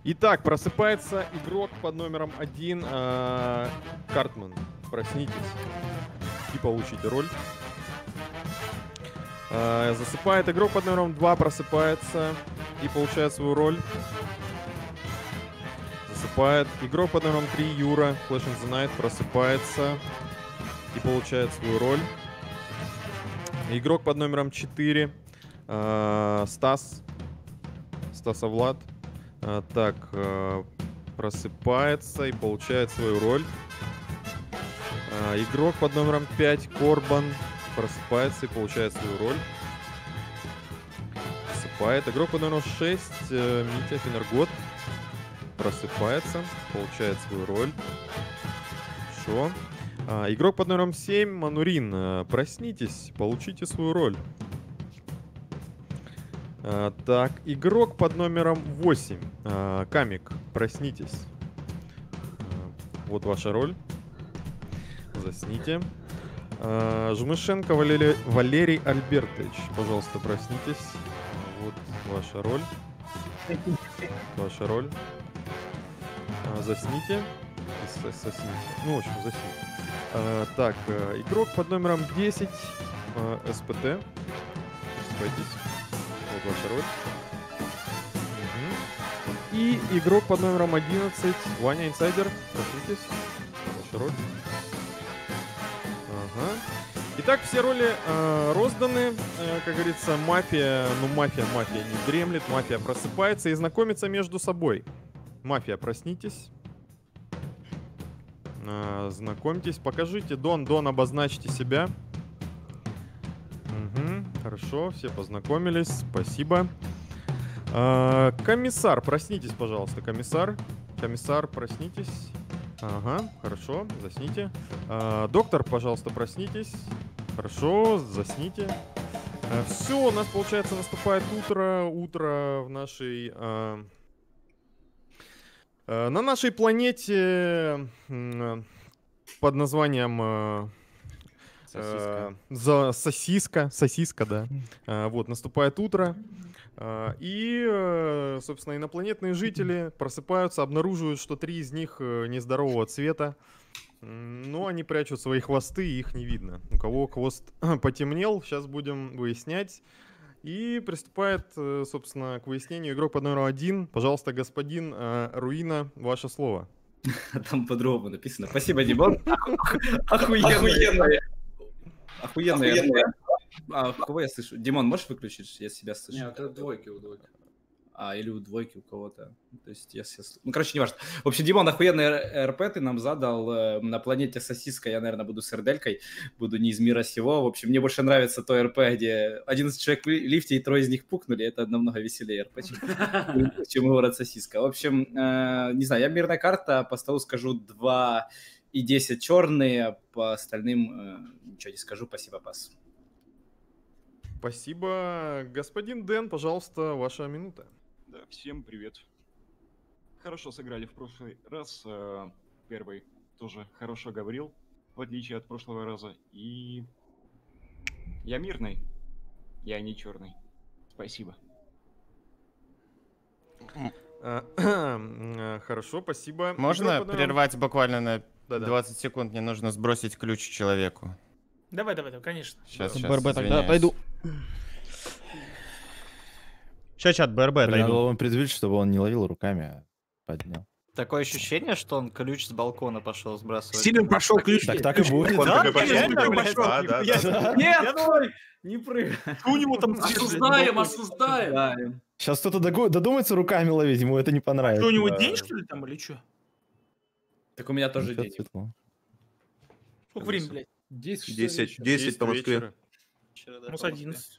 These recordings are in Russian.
Итак, просыпается игрок под номером 1, Картман. Проснитесь и получите роль. Засыпает игрок под номером 2, просыпается и получает свою роль. Засыпает игрок под номером 3, Юра, Flash in the Night, просыпается и получает свою роль. Игрок под номером 4, Стасовлад. Просыпается и получает свою роль. Игрок под номером 5, Корбан, просыпается и получает свою роль. Просыпает. Игрок под номером 6, Митя Финергот, просыпается, получает свою роль. Хорошо. Игрок под номером 7, Манурин, проснитесь, получите свою роль. Так, игрок под номером 8, Камик, проснитесь. Вот ваша роль. Засните. Жмышенко Валерий Альбертович, пожалуйста, проснитесь. Вот ваша роль. Ваша роль. Засните. Сосните. Ну, в общем, засните. Так, игрок под номером 10, СПТ. Просыпайтесь. Вот ваша роль. И игрок под номером 11, Ваня Инсайдер. Проснитесь. Ваша роль. Ага. Итак, все роли розданы. Как говорится, мафия, мафия не дремлет, мафия просыпается и знакомится между собой. Мафия, проснитесь. Знакомьтесь, покажите. Дон, обозначьте себя. Угу, хорошо, все познакомились, спасибо. Комиссар, проснитесь, пожалуйста, комиссар. Комиссар, проснитесь. Ага, хорошо, засните. Доктор, пожалуйста, проснитесь. Хорошо, засните. Все, у нас, получается, наступает утро. Утро в нашей... на нашей планете под названием... Сосиска, да. Вот, наступает утро. И, собственно, инопланетные жители просыпаются, обнаруживают, что 3 из них нездорового цвета. Но они прячут свои хвосты, и их не видно. У кого хвост потемнел, сейчас будем выяснять. И приступает, собственно, к выяснению игрок под номером 1. Пожалуйста, господин Руина, ваше слово. Там по-другому написано. Спасибо, Димон. Охуенная. Кого я слышу? Димон, можешь выключить? Я себя слышу. Нет, это двойки у двойки. Или у двойки у кого-то. То есть я сейчас... Ну, короче, не важно. В общем, Димон, охуенный РП ты нам задал на планете Сосиска. Я, наверное, буду с РДЛькой. Буду не из мира сего. В общем, мне больше нравится то РП, где 11 человек в лифте и 3 из них пукнули. Это намного веселее РП, чем город Сосиска. В общем, не знаю, я мирная карта. По столу скажу 2 и 10 черные. По остальным ничего не скажу. Спасибо, пас. Спасибо. Господин Дэн, пожалуйста, ваша минута. Да, всем привет. Хорошо сыграли в прошлый раз. Первый тоже хорошо говорил, в отличие от прошлого раза. И я мирный, я не черный. Спасибо. Хорошо, спасибо. Можно прервать буквально на 20 секунд? Мне нужно сбросить ключ человеку. Давай, конечно. Сейчас, БРБ тогда отойду. Сейчас чат БРБ отойду. Надо было предупредить, чтобы он не ловил руками, а поднял. Такое ощущение, что он ключ с балкона пошел сбрасывать. Сильно пошел ключ. Так и будет. Нет, стой! Не прыгай. У него там осуждаем. Сейчас кто-то додумается руками ловить, ему это не понравится. Что, у него день, что ли, там, или что? Так у меня тоже день. Сколько времени, блядь? 10 по Москве. Ну, с 11.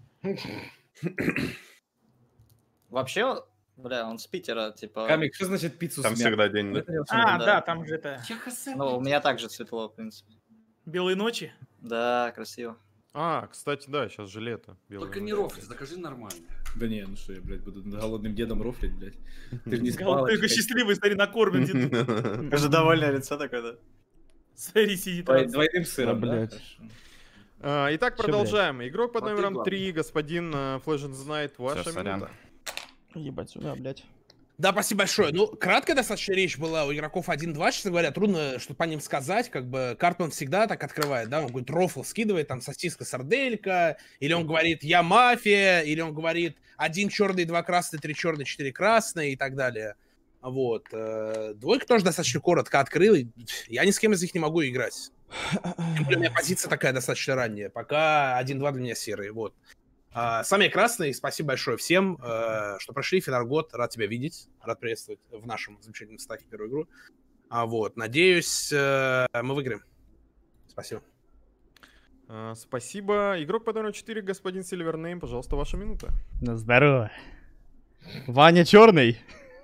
Вообще, бля, он с Питера, типа... Камик, что значит пиццу Там всегда день, да? Да, там же это... Ну, у меня также светло, в принципе. Белые ночи? Да, красиво. Кстати, да, сейчас же лето. Только не рофли, закажи нормально. Да не, ну что я, блядь, буду голодным дедом рофлить, блядь. Ты же не спал. Ты счастливый, смотри, накормлен дед. Даже довольное лицо такое, да? Смотри, сидит. Двойным сыром, блядь. Итак, продолжаем. Игрок под номером 3, господин Flash in the Night, ваша минута. Ебать сюда, блядь. Да, спасибо большое. Ну, краткая достаточно речь была у игроков 1-2, честно говоря. Трудно что-то по ним сказать. Как бы Картман всегда так открывает, да? Он говорит, рофл скидывает, там, сосиска, сарделька. Или он говорит, я мафия. Или он говорит, 1 черный, 2 красные, 3 черные, 4 красные и так далее. Вот. Двойка тоже достаточно коротко открыл. Я ни с кем из них не могу играть. Тем более, у меня позиция такая достаточно ранняя. Пока 1-2 для меня серые. Вот. Сами красные, спасибо большое всем, что прошли. Фенаргот, рад тебя видеть, рад приветствовать в нашем замечательном стаке первую игру. Вот, надеюсь, мы выиграем. Спасибо. Спасибо. Игрок по номеру 4, господин Сильвернейм, пожалуйста, ваша минута. Ну, здорово. Ваня черный.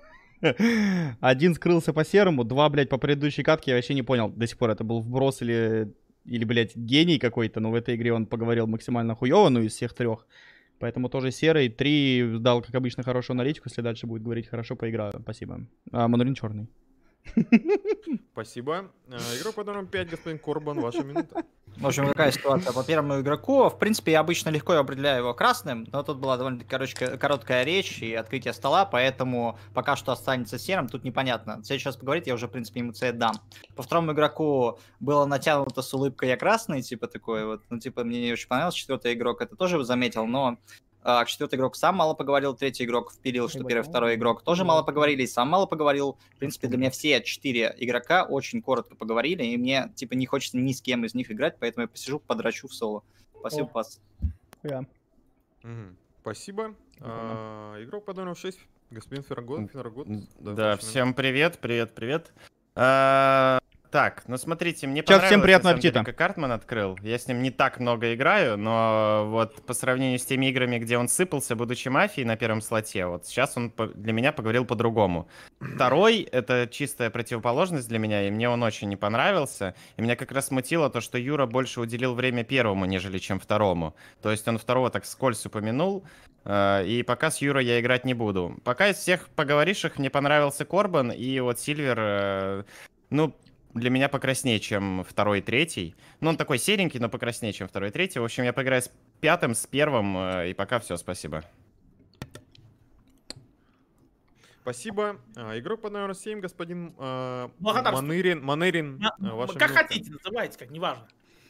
1 скрылся по серому, 2, блядь, по предыдущей катке, я вообще не понял до сих пор, это был вброс или блядь, гений какой-то, но в этой игре он поговорил максимально хуёво, ну, из всех 3. Поэтому тоже серый. 3 дал, как обычно, хорошую аналитику, если дальше будет говорить хорошо, поиграю. Спасибо. Мандарин черный. Спасибо. Игрок по номеру 5, господин Корбан, ваша минута. В общем, какая ситуация по первому игроку? В принципе, я обычно легко определяю его красным, но тут была довольно-таки короткая речь и открытие стола, поэтому пока что останется серым, тут непонятно. Сейчас поговорить, я уже, в принципе, ему цвет дам. По второму игроку было натянуто с улыбкой «я красный», типа такой вот, ну, типа, мне не очень понравилось. 4-й игрок это тоже заметил, но 4-й игрок сам мало поговорил, 3-й игрок впилил, что 1-й, 2-й игрок тоже мало поговорили, и сам мало поговорил. В принципе, для меня все 4 игрока очень коротко поговорили, и мне, типа, не хочется ни с кем из них играть, поэтому я посижу, подрачу в соло. Спасибо, пас. Спасибо. Игрок по номеру 6, господин Фенаргот. Да, всем привет. Так, ну смотрите, мне Сейчас понравилось, всем приятного на самом деле, аппетита. как Картман открыл. Я с ним не так много играю, но вот по сравнению с теми играми, где он сыпался, будучи мафией на первом слоте, вот сейчас он для меня поговорил по-другому. 2-й — это чистая противоположность для меня, и мне он очень не понравился. И меня как раз смутило то, что Юра больше уделил время первому, нежели чем 2-му. То есть он 2-го так вскользь упомянул, и пока с Юрой я играть не буду. Пока из всех поговоривших мне понравился Корбан, и вот Сильвер, ну, для меня покраснее, чем 2-й и 3-й. Ну, он такой серенький, но покраснее, чем 2-й и 3-й. В общем, я поиграю с 5-м, с 1-м, и пока все, спасибо. Спасибо. Игрок под номером 7, господин Благодарствую. Манерин. Как хотите, называйте, как, неважно.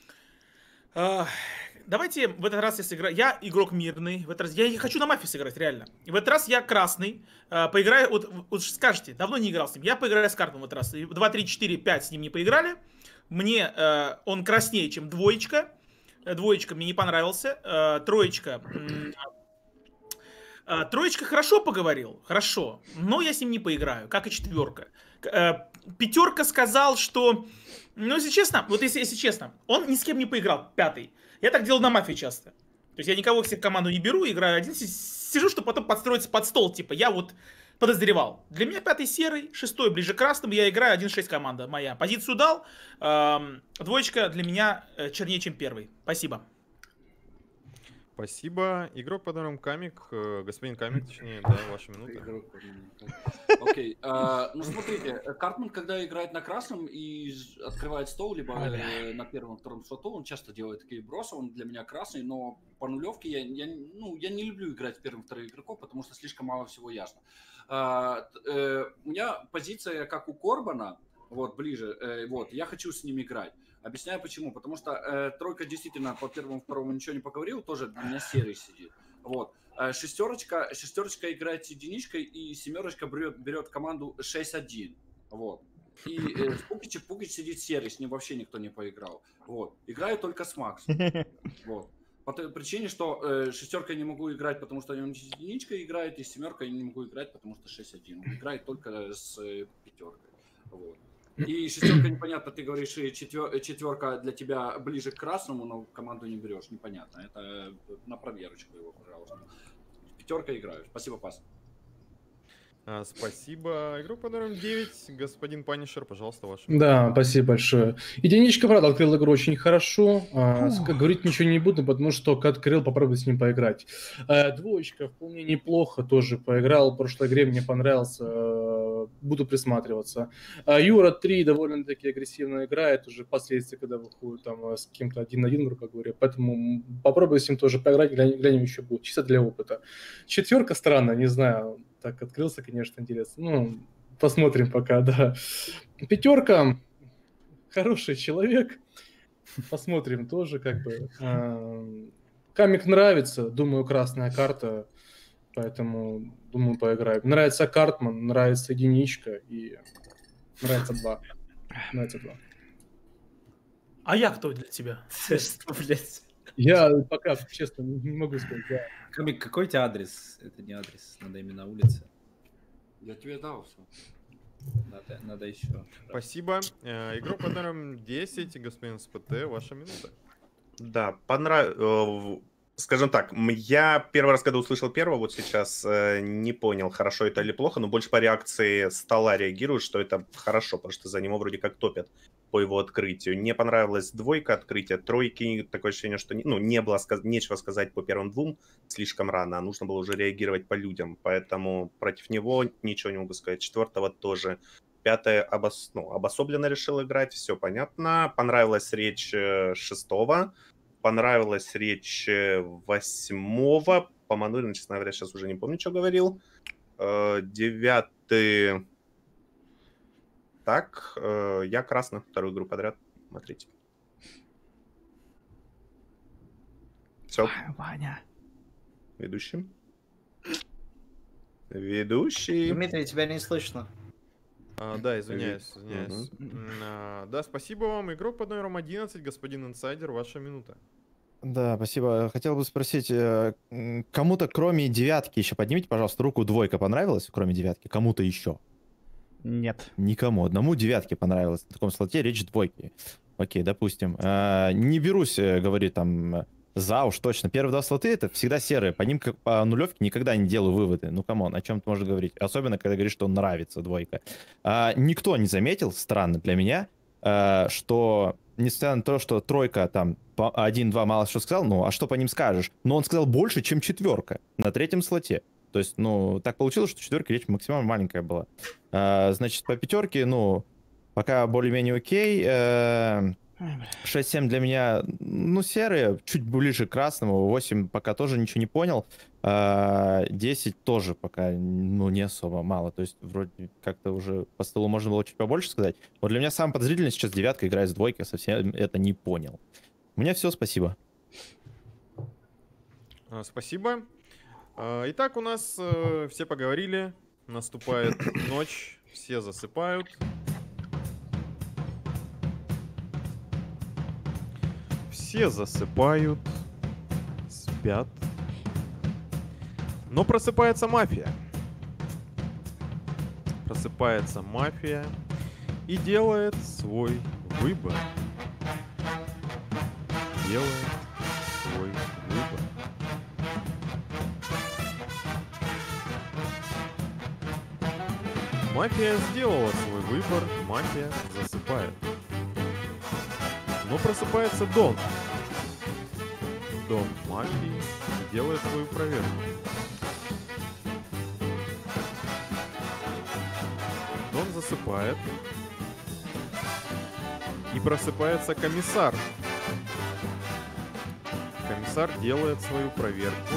Давайте в этот раз я сыграю. Я игрок мирный. В этот раз я хочу на мафии сыграть, реально. И в этот раз я красный. Поиграю. Вот скажете, давно не играл с ним. Я поиграю с картом в этот раз. 2, 3, 4, 5 с ним не поиграли. Мне он краснее, чем 2. 2 мне не понравился. 3. 3 хорошо поговорил, хорошо, но я с ним не поиграю, как и 4. 5 сказал, что, ну, если честно, вот если честно, он ни с кем не поиграл, 5. Я так делал на мафии часто. То есть я никого всех в команду не беру, играю один, сижу, чтобы потом подстроиться под стол, типа, я вот подозревал. Для меня 5 серый, 6 ближе к красному, я играю 1-6 команда моя. Позицию дал, 2 для меня чернее, чем 1. Спасибо. Спасибо. Игрок под номером Камик, господин Камик, точнее, да, ваша минута. Окей, ну смотрите, Картман, когда играет на красном и открывает стол, либо на первом, втором слоту, он часто делает такие бросы, он для меня красный, но по нулевке я не люблю играть в первым, вторым игроков, потому что слишком мало всего ясно. У меня позиция, как у Корбана, вот, ближе, вот, я хочу с ним играть. Объясняю почему. Потому что 3 действительно по первому, второму ничего не поговорил, тоже для меня серый сидит. Вот. 6 играет с 1, и 7 берет команду 6-1. Вот. И Пукич сидит серый, с ним вообще никто не поиграл. Вот. Играю только с Максом. Вот. По той причине, что 6 я не могу играть, потому что он с 1 играет, и 7 я не могу играть, потому что 6-1. Он играет только с 5. Вот. И 6 непонятно, ты говоришь, 4 для тебя ближе к красному, но команду не берешь, непонятно. Это на проверочку его, пожалуйста. 5 играю. Спасибо, пас. Спасибо. Игрок под номером 9, господин Панишер, пожалуйста, ваш. Да, спасибо большое. 1, правда, открыл игру очень хорошо. Говорить ничего не буду, потому что только открыл, попробую с ним поиграть. 2 вполне неплохо тоже поиграл. В прошлой игре мне понравился. Буду присматриваться. Юра 3 довольно-таки агрессивно играет уже впоследствии, когда выходит там с кем-то 1-1, грубо говоря. Поэтому попробую с ним тоже поиграть, глянем еще будет. Чисто для опыта. 4 странно, не знаю. так открылся, конечно, интересно. Ну, посмотрим пока, да. Пятерка, хороший человек. Посмотрим тоже, как бы. Камик нравится, думаю, красная карта, поэтому, думаю, поиграем. Нравится Картман, нравится единичка и нравится 2. Нравится 2. А я кто для тебя? Что, блядь? Я пока, честно, не могу сказать. Да. Камик, какой у тебя адрес? Это не адрес, надо именно улица. Я тебе дал все. Надо еще. Спасибо. Игрок под номером 10, господин СПТ, ваша минута. Да, скажем так, я первый раз, когда услышал первого, вот сейчас не понял, хорошо это или плохо, но больше по реакции стола реагирую, что это хорошо, потому что за него вроде как топят по его открытию. Не понравилась двойка открытия, тройки, такое ощущение, что не было нечего сказать по первым двум слишком рано, а нужно было уже реагировать по людям, поэтому против него ничего не могу сказать. Четвертого тоже. Пятое обособленно решил играть, все понятно. Понравилась речь шестого. Понравилась речь 8-го. По Манурину, честно говоря, сейчас уже не помню, что говорил. 9-й. Так, я красно. Вторую игру подряд. Смотрите. Все. Ваня. Ведущий. Ведущий. Дмитрий, тебя не слышно. Да, извиняюсь. Да, спасибо вам. Игрок под номером 11, господин инсайдер, ваша минута. Да, спасибо. Хотел бы спросить, кому-то кроме девятки еще поднимите, пожалуйста, руку. Двойка понравилась, кроме девятки? Кому-то еще? Нет. Никому. Одному девятке понравилось. На таком слоте речь двойки. Окей, допустим. Не берусь, говорит там, за уж точно. Первые два слоты это всегда серые. По ним, как по нулевке, никогда не делаю выводы. Ну, камон, о чем ты можешь говорить? Особенно, когда говоришь, что нравится двойка. Никто не заметил, странно для меня, что, несмотря на то, что тройка там 1-2 мало что сказал, ну, а что по ним скажешь? Но он сказал больше, чем четверка на третьем слоте. То есть, ну, так получилось, что четверка речь максимально маленькая была. Значит, по пятерке, ну, пока более-менее окей. 6-7 для меня, ну, серые, чуть ближе к красному. 8 пока тоже ничего не понял. 10 тоже пока, ну, не особо мало. То есть, вроде как-то уже по столу можно было чуть побольше сказать. Вот для меня самое подозрительное сейчас девятка играет с двойкой. Совсем это не понял. У меня все, спасибо. Спасибо. Итак, у нас все поговорили. Наступает ночь, все засыпают. Все засыпают, спят. Но просыпается мафия. Просыпается мафия и делает свой выбор. Делает свой выбор. Мафия сделала свой выбор, мафия засыпает. Но просыпается Дон. Дон мафии делает свою проверку. Дон засыпает. И просыпается комиссар. Комиссар делает свою проверку.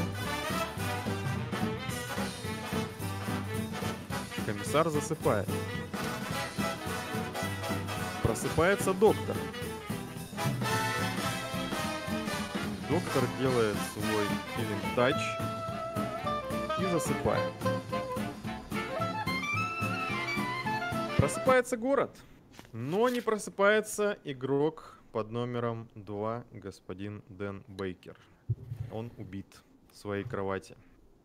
Комиссар засыпает. Просыпается доктор. Доктор делает свой healing touch и засыпает. Просыпается город, но не просыпается игрок под номером 2, господин Дэн Бейкер. Он убит в своей кровати.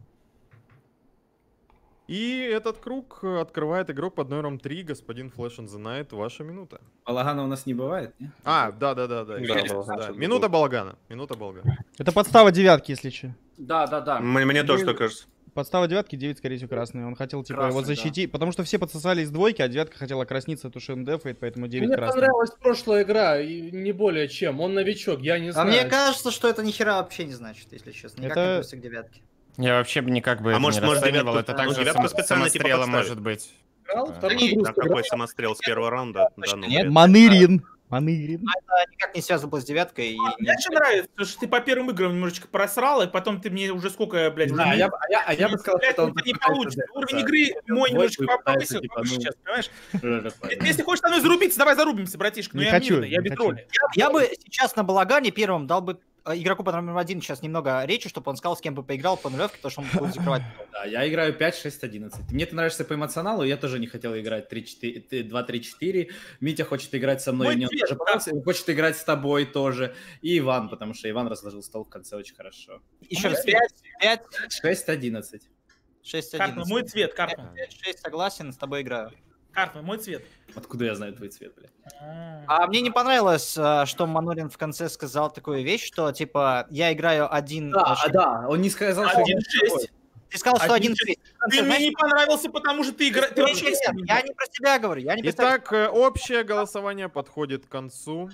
И этот круг открывает игрок под номером 3, господин Flash in the Night. Ваша минута. Балагана у нас не бывает, не? Да. Минута балагана. Минута балагана. Это подстава девятки, если что. Да. Мне тоже так кажется. Подстава девятки, 9, скорее всего, красный. Он хотел, типа, его защитить, потому что все подсосали из двойки, а девятка хотела красниться, то что он дефает, поэтому 9 Мне красный. понравилась прошлая игра, и не более чем. Он новичок, я не знаю. А мне кажется, что это ни хера вообще не значит, если честно. Никак не относится к девятке. Я вообще бы никак бы А это может, не расценивал, девятку- это также девятку специально типа самострелом подставить? может быть. Играл, Да, какой самострел с первого раунда? Да, ну, Манырин. Манырин. Это никак не связано было с девяткой. Мне очень нравится, потому что ты по первым играм немножечко просрал, и потом ты мне уже сколько, блядь, Да, я бы сказал, что он не получится. Уровень игры мой немножечко повысил, сейчас, понимаешь? Если хочешь со мной зарубиться, давай зарубимся, братишка. Но я мирный, я без роли. Я бы сейчас на балагане первым дал бы игроку под номером 1 сейчас немного речи, чтобы он сказал, с кем бы поиграл по нулевке, потому что он будет закрывать. Да, я играю 5, 6, 11. Мне ты нравишься по эмоционалу, я тоже не хотел играть 2-3-4. Митя хочет играть со мной, он тоже хочет играть с тобой тоже. И Иван, потому что Иван разложил стол в конце очень хорошо. Еще раз, 5, 6, 11. 6, 11. Картman, мой цвет, Картman. 6, согласен, с тобой играю. Картman, мой цвет. Откуда я знаю твой цвет, блядь? А мне не понравилось, что Манурин в конце сказал такую вещь, что, типа, я играю 1... Да, он не сказал, что... 1-6. Ты сказал, что 1-6. Ты мне не понравился, потому что ты играешь... Я не про себя говорю, я не про себя. Итак, общее голосование подходит к концу.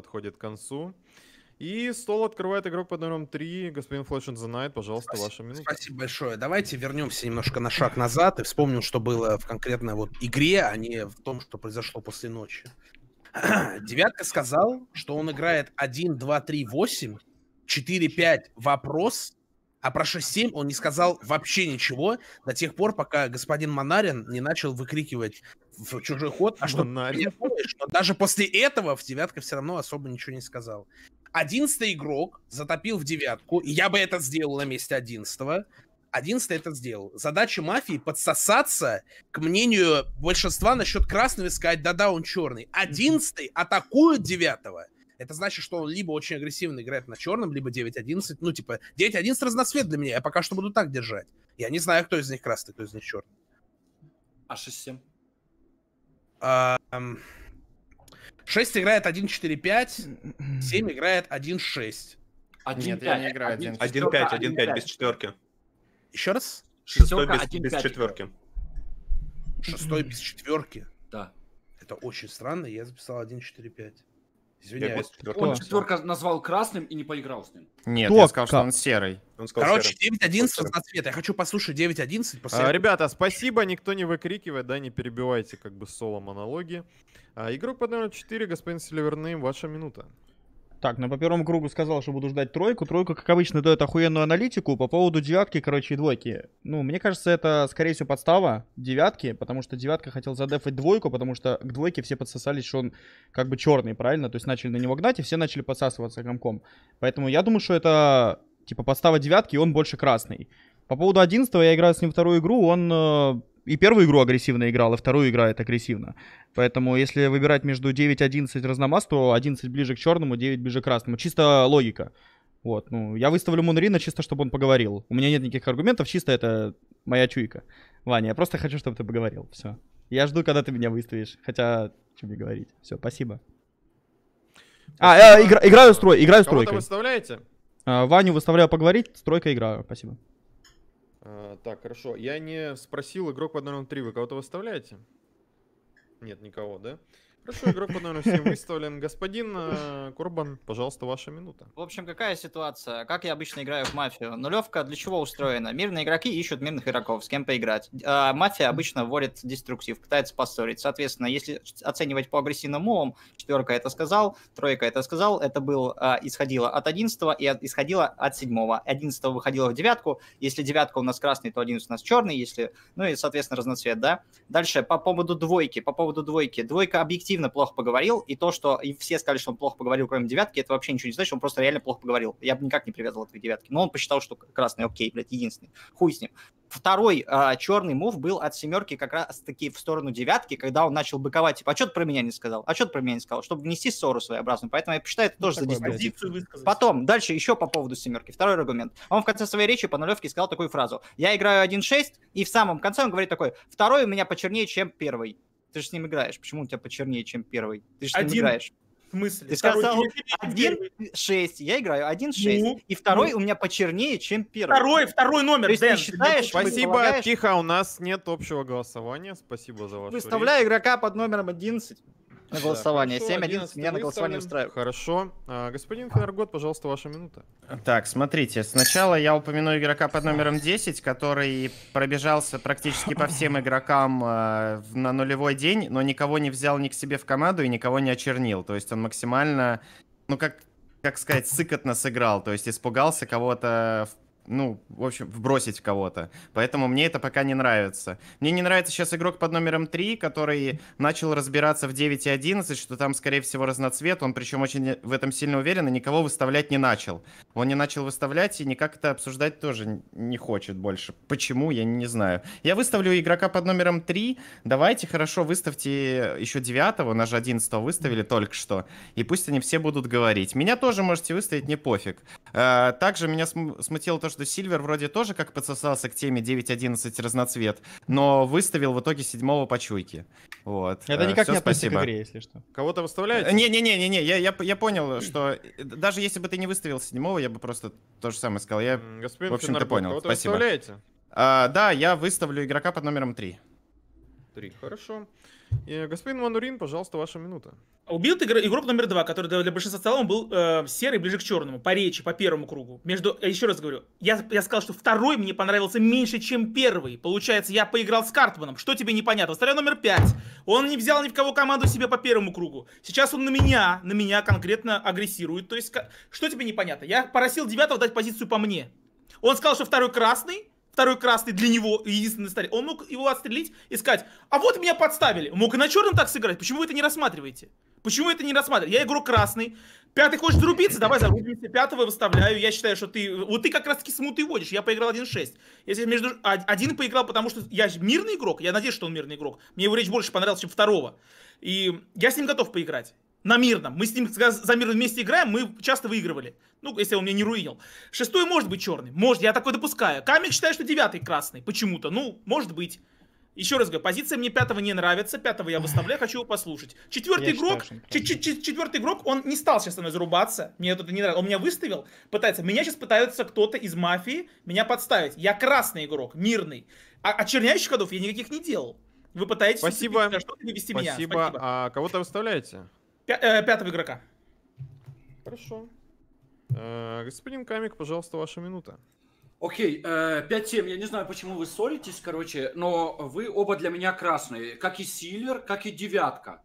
И стол открывает игрок под номером 3. Господин Flash in the Night, пожалуйста, ваша минута. Спасибо большое. Давайте вернемся немножко на шаг назад и вспомним, что было в конкретной вот игре, а не в том, что произошло после ночи. Девятка сказал, что он играет 1, 2, 3, 8, 4, 5 вопрос, а про 6-7 он не сказал вообще ничего до тех пор, пока господин Манарин не начал выкрикивать в чужой ход, а что даже после этого в девятка все равно особо ничего не сказал. 11-й игрок затопил в девятку, и я бы это сделал на месте 11-го. 11-й это сделал. Задача мафии подсосаться к мнению большинства насчет красного и сказать, да-да, он черный. 11-й атакует 9-го. Это значит, что он либо очень агрессивно играет на черном, либо 9-11. Ну, типа, 9-11 разноцвет для меня. Я пока что буду так держать. Я не знаю, кто из них красный, кто из них черный. А 6-7? 6 играет 1-4-5, 7 играет 1-6. Нет, я не играю 1-5. 1-5 без четверки. Еще раз? Шестой без четверки. 6 без четверки? Да. Это очень странно, я записал 1-4-5. Извиняюсь. Он четверка назвал красным и не поиграл с ним. Нет, я сказал, что он серый. Короче, 9-11 разноцвет. Я хочу послушать 9-11. Ребята, спасибо, никто не выкрикивает, да, не перебивайте как бы соло-монологи. Игрок под номером 4, господин Сильвернейм, ваша минута. Так, ну по первому кругу сказал, что буду ждать тройку. Тройка, как обычно, дает охуенную аналитику. По поводу девятки, короче, и двойки. Ну, мне кажется, это, скорее всего, подстава девятки, потому что девятка хотел задефать двойку, потому что к двойке все подсосались, что он как бы черный, правильно? То есть начали на него гнать, и все начали подсасываться комком. Поэтому я думаю, что это, типа, подстава девятки, и он больше красный. По поводу 11-го, я играю с ним вторую игру, он и первую игру агрессивно играл, и вторую играет агрессивно. Поэтому если выбирать между 9-11 разномас, то 11 ближе к черному, 9 ближе к красному. Чисто логика. Вот, ну, я выставлю Мунрина чисто, чтобы он поговорил. У меня нет никаких аргументов, чисто это моя чуйка. Ваня, я просто хочу, чтобы ты поговорил. Все. Я жду, когда ты меня выставишь. Хотя, что мне говорить. Все, спасибо. Играю с тройкой. Кого-то выставляете? Ваню выставляю поговорить, с тройкой играю. Спасибо. Так, хорошо. Я не спросил, игрок под номером 3, вы кого-то выставляете? Нет, никого, да? Хорошо, игрок под номером 7 выставлен. Господин Курбан, пожалуйста, ваша минута. В общем, какая ситуация? Как я обычно играю в мафию? Нулевка для чего устроена? Мирные игроки ищут мирных игроков, с кем поиграть. Мафия обычно вводит деструктив, пытается поссорить. Соответственно, если оценивать по агрессивным мувам, четверка это сказал, тройка это сказал, это был исходило от 11-го и исходило от 7-го. 11-го выходило в девятку. Если девятка у нас красный, то 11 у нас черный. Если... Ну и, соответственно, разноцвет, да? Дальше, по поводу двойки. Двойка объективно плохо поговорил, и то, что и все сказали, что он плохо поговорил, кроме девятки, это вообще ничего не значит, он просто реально плохо поговорил. Я бы никак не привязывал это к девятке. Но он посчитал, что красный, окей, блядь, единственный. Хуй с ним. Второй черный мув был от семерки как раз-таки в сторону девятки, когда он начал быковать, типа, а что ты про меня не сказал? А что ты про меня не сказал? Чтобы внести ссору своеобразную. Поэтому я посчитаю это тоже за деструктив. Потом, дальше еще по поводу семерки. Второй аргумент. Он в конце своей речи по нулевке сказал такую фразу. Я играю 1-6, и в самом конце он говорит такой, второй у меня почернее, чем первый. Ты же с ним играешь. Почему у тебя почернее, чем первый? Ты же с ним играешь. В смысле? Ты сказал 1-6. Я играю 1-6. И второй у меня почернее, чем первый. Второй номер, Дэн. Считаешь, спасибо, тихо, у нас нет общего голосования. Спасибо за ваше Выставляю игрока под номером 11. На голосование. Хорошо, 7-11 11 меня на голосование выставлен. устраивает. Хорошо. Господин Фенергот, пожалуйста, ваша минута. Так, смотрите, сначала я упомяну игрока под номером 10, который пробежался практически по всем игрокам на нулевой день, но никого не взял ни к себе в команду и никого не очернил. То есть он максимально, ну как сказать, сыкотно сыграл, то есть испугался кого-то, ну, в общем, вбросить в кого-то. Поэтому мне это пока не нравится. Мне не нравится сейчас игрок под номером 3, который начал разбираться в 9 и 11, что там, скорее всего, разноцвет. Он, причем, очень в этом сильно уверен и никого выставлять не начал. Он не начал выставлять и никак это обсуждать тоже не хочет больше. Почему, я не знаю. Я выставлю игрока под номером 3. Давайте, хорошо, выставьте еще 9-го, нас же 11-го выставили только что. И пусть они все будут говорить. Меня тоже можете выставить, не пофиг. Также меня смутило то, что Сильвер вроде тоже как подсосался к теме 9-11 разноцвет, но выставил в итоге 7-го по чуйке. Вот. Это никак Всё, не относится к спасибо. игре, если что. Кого-то выставляете? Не-не-не, я понял, что даже если бы ты не выставил 7-го, я бы просто то же самое сказал. Я, Господин в общем, ты Фенергот, понял. кого-то Спасибо. выставляете? Да, я выставлю игрока под номером 3. 3, хорошо. И, господин Манурин, пожалуйста, ваша минута. Убил ты игрок номер 2, который для большинства стола был серый, ближе к черному, по речи, по первому кругу. Еще раз говорю, я сказал, что второй мне понравился меньше, чем первый. Получается, я поиграл с Картманом. Что тебе непонятно? Второй номер 5. Он не взял ни в кого команду себе по первому кругу. Сейчас он на меня конкретно агрессирует. То есть, что тебе непонятно? Я просил 9-го дать позицию по мне. Он сказал, что второй красный для него единственный на столе. Он мог его отстрелить и сказать: а вот меня подставили. Мог и на черном так сыграть. Почему вы это не рассматриваете? Почему это не рассматриваете? Я игрок красный. 5-й хочешь зарубиться? Давай зарубимся. 5-го выставляю. Я считаю, что ты как раз таки смуты водишь. Я поиграл 1-6. Если между один поиграл, потому что я мирный игрок. Я надеюсь, что он мирный игрок. Мне его речь больше понравилась, чем второго. И я с ним готов поиграть. На мирном. Мы с ним за мирным вместе играем, мы часто выигрывали. Ну, если он меня не руинил. 6-й может быть черный. Может, я такой допускаю. Камик считает, что 9-й красный. Почему-то. Ну, может быть. Еще раз говорю, позиция мне 5-го не нравится. 5-го я выставляю, хочу его послушать. 4-й игрок, он не стал сейчас со мной зарубаться. Мне это не нравится. Он меня выставил, пытается. Меня сейчас пытается кто-то из мафии меня подставить. Я красный игрок, мирный. А очерняющих ходов я никаких не делал. Вы пытаетесь... Спасибо. Что-то вывести меня. Спасибо. А кого-то выставляете? 5-го игрока. Хорошо. Господин Камик, пожалуйста, ваша минута. Окей, 5-7, я не знаю, почему вы ссоритесь, короче, но вы оба для меня красные, как и Сильвер, как и девятка,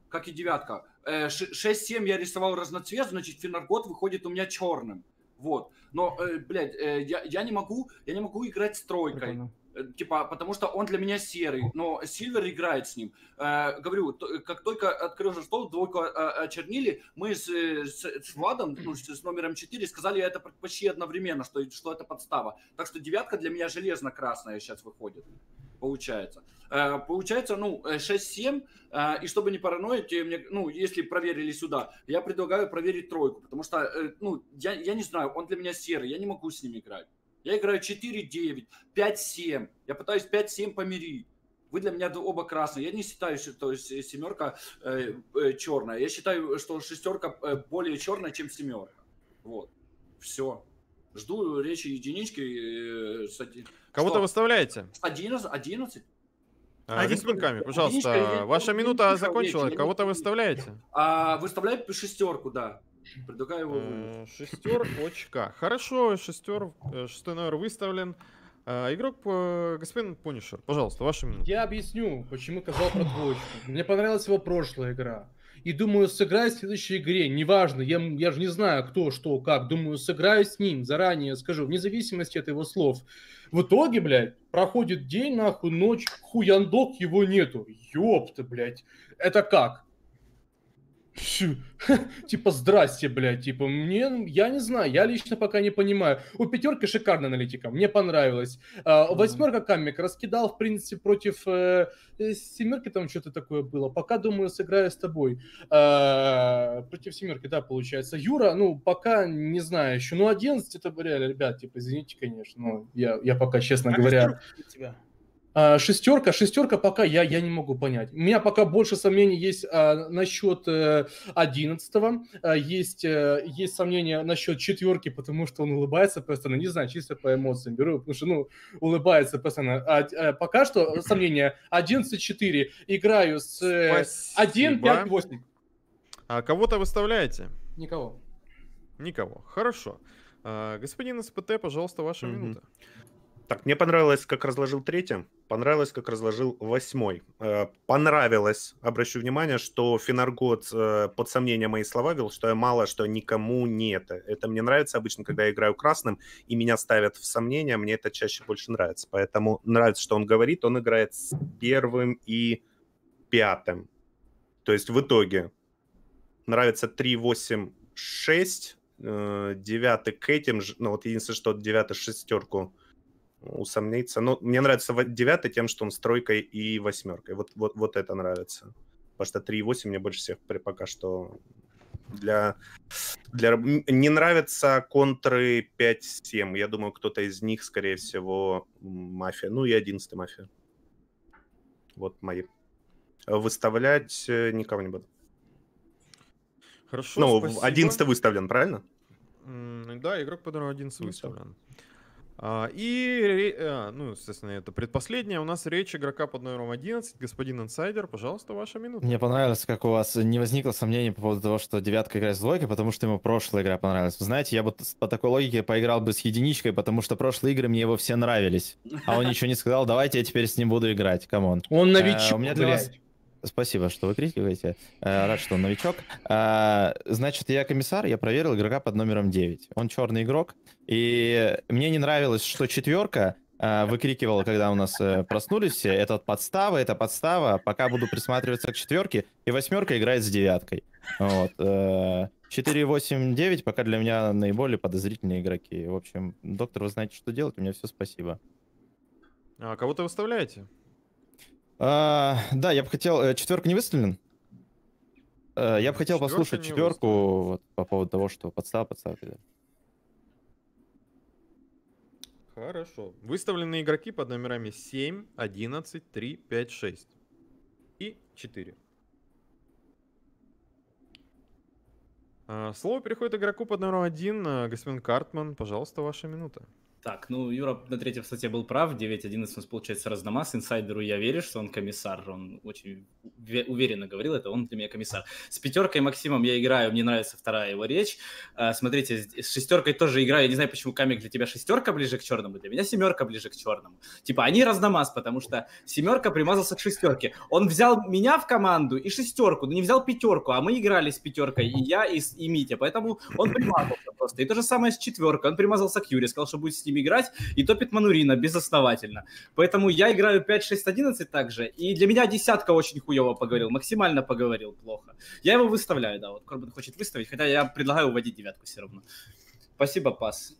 6-7 я рисовал разноцвет, значит, Фенергот выходит у меня черным, вот, но, блядь, я не могу играть с тройкой. Прикольно. Типа, потому что он для меня серый, но Сильвер играет с ним. Говорю, как только открылся стол, двойку очернили, мы с Владом, ну, с номером 4, сказали это почти одновременно, что это подстава. Так что 9-ка для меня железно-красная сейчас выходит, получается. Получается, ну, 6-7, и чтобы не параноить, ну, если проверили сюда, я предлагаю проверить тройку, потому что, ну, я не знаю, он для меня серый, я не могу с ним играть. Я играю 4-9, 5-7. Я пытаюсь 5-7 помирить. Вы для меня оба красные. Я не считаю, что 7-ка черная. Я считаю, что 6-ка более черная, чем 7-ка. Вот. Все. Жду речи единички. Кого-то выставляете? 11? Господин Камик, пожалуйста, ваша минута закончилась. Кого-то выставляете? Выставляю 6-ку, да. Предлагаю его. 6-очка. Хорошо, 6-й номер выставлен. Игрок господин Пунишер, пожалуйста, ваша минута. Я объясню, почему сказал про двоечку. Мне понравилась его прошлая игра. И думаю, сыграю в следующей игре. Неважно, я же не знаю, кто, что, как. Думаю, сыграю с ним, заранее скажу, вне зависимости от его слов. В итоге, блядь, проходит день, нахуй, ночь, хуяндок, его нету. Ёпта, блядь. Это как? Типа, здрасте, блядь, типа, я не знаю, я лично пока не понимаю. У 5-ки шикарная аналитика, мне понравилось. 8-ка Камик раскидал, в принципе, против 7-ки там что-то такое было. Пока, думаю, сыграю с тобой. Против 7-ки, да, получается. Юра, ну, пока не знаю еще. Ну, 11 это реально, ребят, типа, извините, конечно, но я пока, честно говоря... Шестерка пока я не могу понять. У меня пока больше сомнений есть насчет 11-го, есть сомнения насчет 4-ки, потому что он улыбается постоянно, не знаю, чисто по эмоциям беру, потому что, ну, улыбается постоянно. Пока что сомнения 11-4, играю с 1-5-8. А кого-то выставляете? Никого. Никого. Хорошо. Господин СПТ, пожалуйста, ваша Мгм. минута. Так, мне понравилось, как разложил третьим, понравилось, как разложил восьмой. Понравилось, обращу внимание, что Фенаргот под сомнение мои слова вел, что я мало, что никому не это. Это мне нравится обычно, когда я играю красным, и меня ставят в сомнение, мне это чаще больше нравится. Поэтому нравится, что он говорит, он играет с первым и пятым. То есть в итоге нравится 3, 8, 6, 9 к этим же, ну вот единственное, что 9 шестерку усомниться. Но мне нравится 9 тем, что он с тройкой и восьмеркой. Вот это нравится. Потому что 3 и 8 мне больше всех пока что не нравятся контры 5-7. Я думаю, кто-то из них, скорее всего, мафия. Ну и 11-й мафия. Вот мои. Выставлять никого не буду. Хорошо, Ну, спасибо. 11 выставлен, правильно? Да, игрок под номером 11 Ну, выставлен. Ну, естественно, это предпоследняя. У нас речь игрока под номером 11. Господин инсайдер, пожалуйста, ваша минута. Мне понравилось, как у вас не возникло сомнений по поводу того, что девятка играет с двойкой, потому что ему прошлая игра понравилась. Вы знаете, я бы по такой логике поиграл бы с единичкой, потому что прошлые игры мне его все нравились. А он ничего не сказал, давайте я теперь с ним буду играть, камон. Он новичок, У меня для вас... блядь. Спасибо, что вы критикуете. Рад, что он новичок. Значит, я комиссар, я проверил игрока под номером 9. Он черный игрок. И мне не нравилось, что четверка выкрикивала, когда у нас проснулись все, это подстава, пока буду присматриваться к четверке, и восьмерка играет с девяткой. Вот. 4, 8, 9 пока для меня наиболее подозрительные игроки. В общем, доктор, вы знаете, что делать, у меня все, спасибо. А кого-то выставляете? Да, я бы хотел... Четверка не выставлен? Я бы хотел послушать не четверку вот, по поводу того, что подстава. Да. Хорошо. Выставлены игроки под номерами 7, 11, 3, 5, 6 и 4. Слово переходит игроку под номером 1, господин Картман. Пожалуйста, ваша минута. Так, ну, Юра на третьем статье был прав, 9-11 у нас получается разномас, инсайдеру я верю, что он комиссар, он очень уверенно говорил это, он для меня комиссар. С пятеркой Максимом я играю, мне нравится вторая его речь, смотрите, с шестеркой тоже играю, я не знаю, почему, Камик, для тебя шестерка ближе к черному, для меня семерка ближе к черному. Типа, они разномас, потому что семерка примазался к шестерке, он взял меня в команду и шестерку, но не взял пятерку, а мы играли с пятеркой, и я, и Митя, поэтому он примазался просто. И то же самое с четверкой, он примазался к Юре, сказал, что будет с ним играть, и топит Манурина безосновательно. Поэтому я играю 5, 6, 11 также, и для меня десятка очень хуево поговорил, максимально поговорил плохо. Я его выставляю, да, вот Корбан хочет выставить, хотя я предлагаю уводить девятку все равно. Спасибо, пас.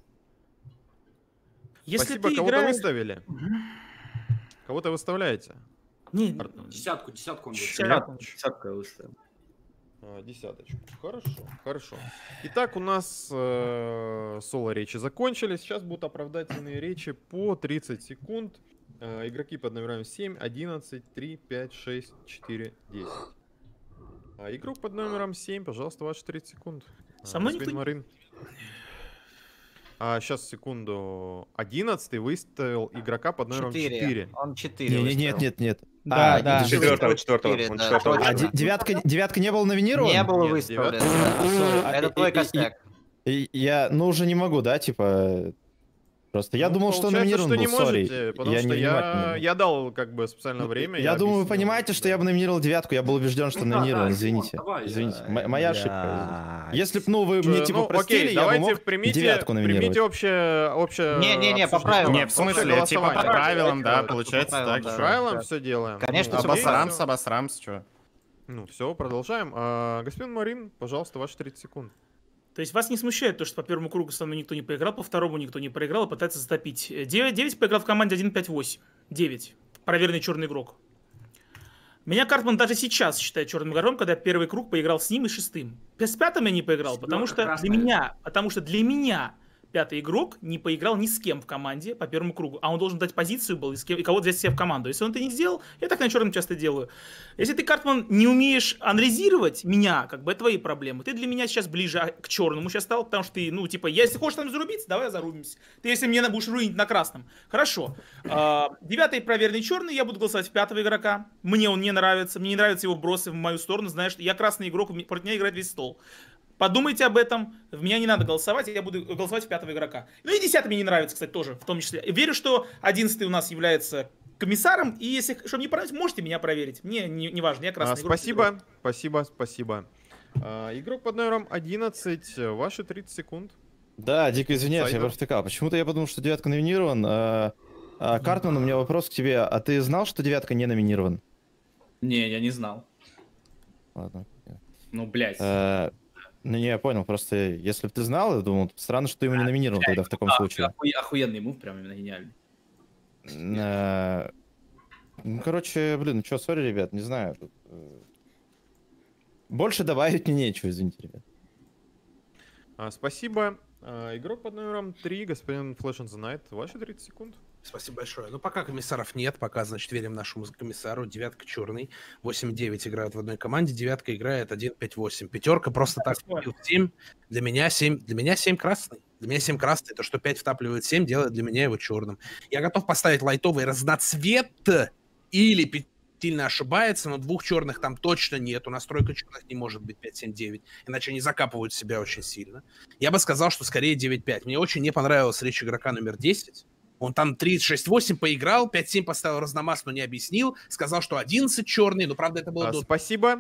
Если Спасибо, ты кого-то играешь... выставили. Кого-то выставляете? Не, Десятку он Десятку я выставил. Десяточку. Хорошо. Итак, у нас соло-речи закончились. Сейчас будут оправдательные речи по 30 секунд. Игроки под номерами 7, 11, 3, 5, 6, 4, 10. Игрок под номером 7, пожалуйста, ваши 30 секунд. Со мной Господин никто... Марин. Сейчас, секунду. 11 выставил игрока под номером 4. Он 4 Нет. Да. Четвертого. Девятка не был номинирован? Не был Нет, выставлен. А, Это твой костяк. Я, уже не могу, да, типа... Просто я думал, что он Получается, номинирован что был, не можете, потому что я дал как бы специальное время. Я думаю, вы объяснил. понимаете, что я бы номинировал девятку, я был убежден, что номинирован, извините. давай, Извините, моя ошибка. Если бы, вы мне типа Ну, простили, окей, я бы давайте мог примите девятку номинировать. общее Не, по обсуждение. правилам. Не, в смысле, типа по правилам, да, По получается правилам, так. да. По правилам все делаем. Конечно, Ну, всё по Обосрамс, что? Ну, все, продолжаем. Господин Марин, пожалуйста, ваши 30 секунд. То есть вас не смущает то, что по первому кругу со мной никто не поиграл, по второму никто не проиграл и пытается затопить. 9 поиграл в команде 1-5-8. 9. Проверенный черный игрок. Меня Картман даже сейчас считает черным игроком, когда я первый круг поиграл с ним и шестым. С пятым я не поиграл, потому что для меня пятый игрок не поиграл ни с кем в команде по первому кругу, а он должен дать позицию был и кого-то взять себе в команду. Если он это не сделал, я так на черном часто делаю. Если ты, Картман, не умеешь анализировать меня, как бы это твои проблемы. Ты для меня сейчас ближе к черному сейчас стал, потому что ты, ну, типа, если хочешь там зарубиться, давай зарубимся. Ты если мне будешь руинить на красном. Хорошо. Девятый проверенный черный, я буду голосовать в пятого игрока. Мне он не нравится, мне не нравятся его бросы в мою сторону, знаешь, я красный игрок, против меня играет весь стол. Подумайте об этом. В меня не надо голосовать, я буду голосовать в пятого игрока. Ну и 10 мне не нравится, кстати, тоже, в том числе. Верю, что 11 у нас является комиссаром, и если, чтобы не понравится, можете меня проверить. Мне не важно, я красный игрок. Спасибо. Игрок под номером 11, ваши 30 секунд. Да, дико извиняюсь, я провтыкал. Почему-то я подумал, что девятка номинирован. Картман, у меня вопрос к тебе. А ты знал, что девятка не номинирован? Не, я не знал. Ладно. Ну, блядь. Ну, не, я понял, просто если бы ты знал, я думал, странно, что ты его не номинировал тогда в таком случае. Охуенный мув, прям именно гениальный. Ну, короче, блин, ну что, сори, ребят, не знаю. Больше добавить мне нечего, извините, ребят. Спасибо. Игрок под номером 3, господин Flash on the Night, ваши 30 секунд. Спасибо большое. Ну, пока комиссаров нет, пока, значит, верим нашему комиссару. Девятка черный, 8-9 играют в одной команде, девятка играет 1-5-8. Пятерка просто так втопил 7. Для меня 7 красный. Для меня 7 красный. То, что 5 втапливает 7, делает для меня его черным. Я готов поставить лайтовый разноцвет или сильно ошибается, но двух черных там точно нет. У нас тройка черных не может быть 5-7-9, иначе они закапывают себя очень сильно. Я бы сказал, что скорее 9-5. Мне очень не понравилась речь игрока номер 10. Он там 3-6-8 поиграл, 5-7 поставил разномас, но не объяснил. Сказал, что 11 черный, но правда это было до... Спасибо.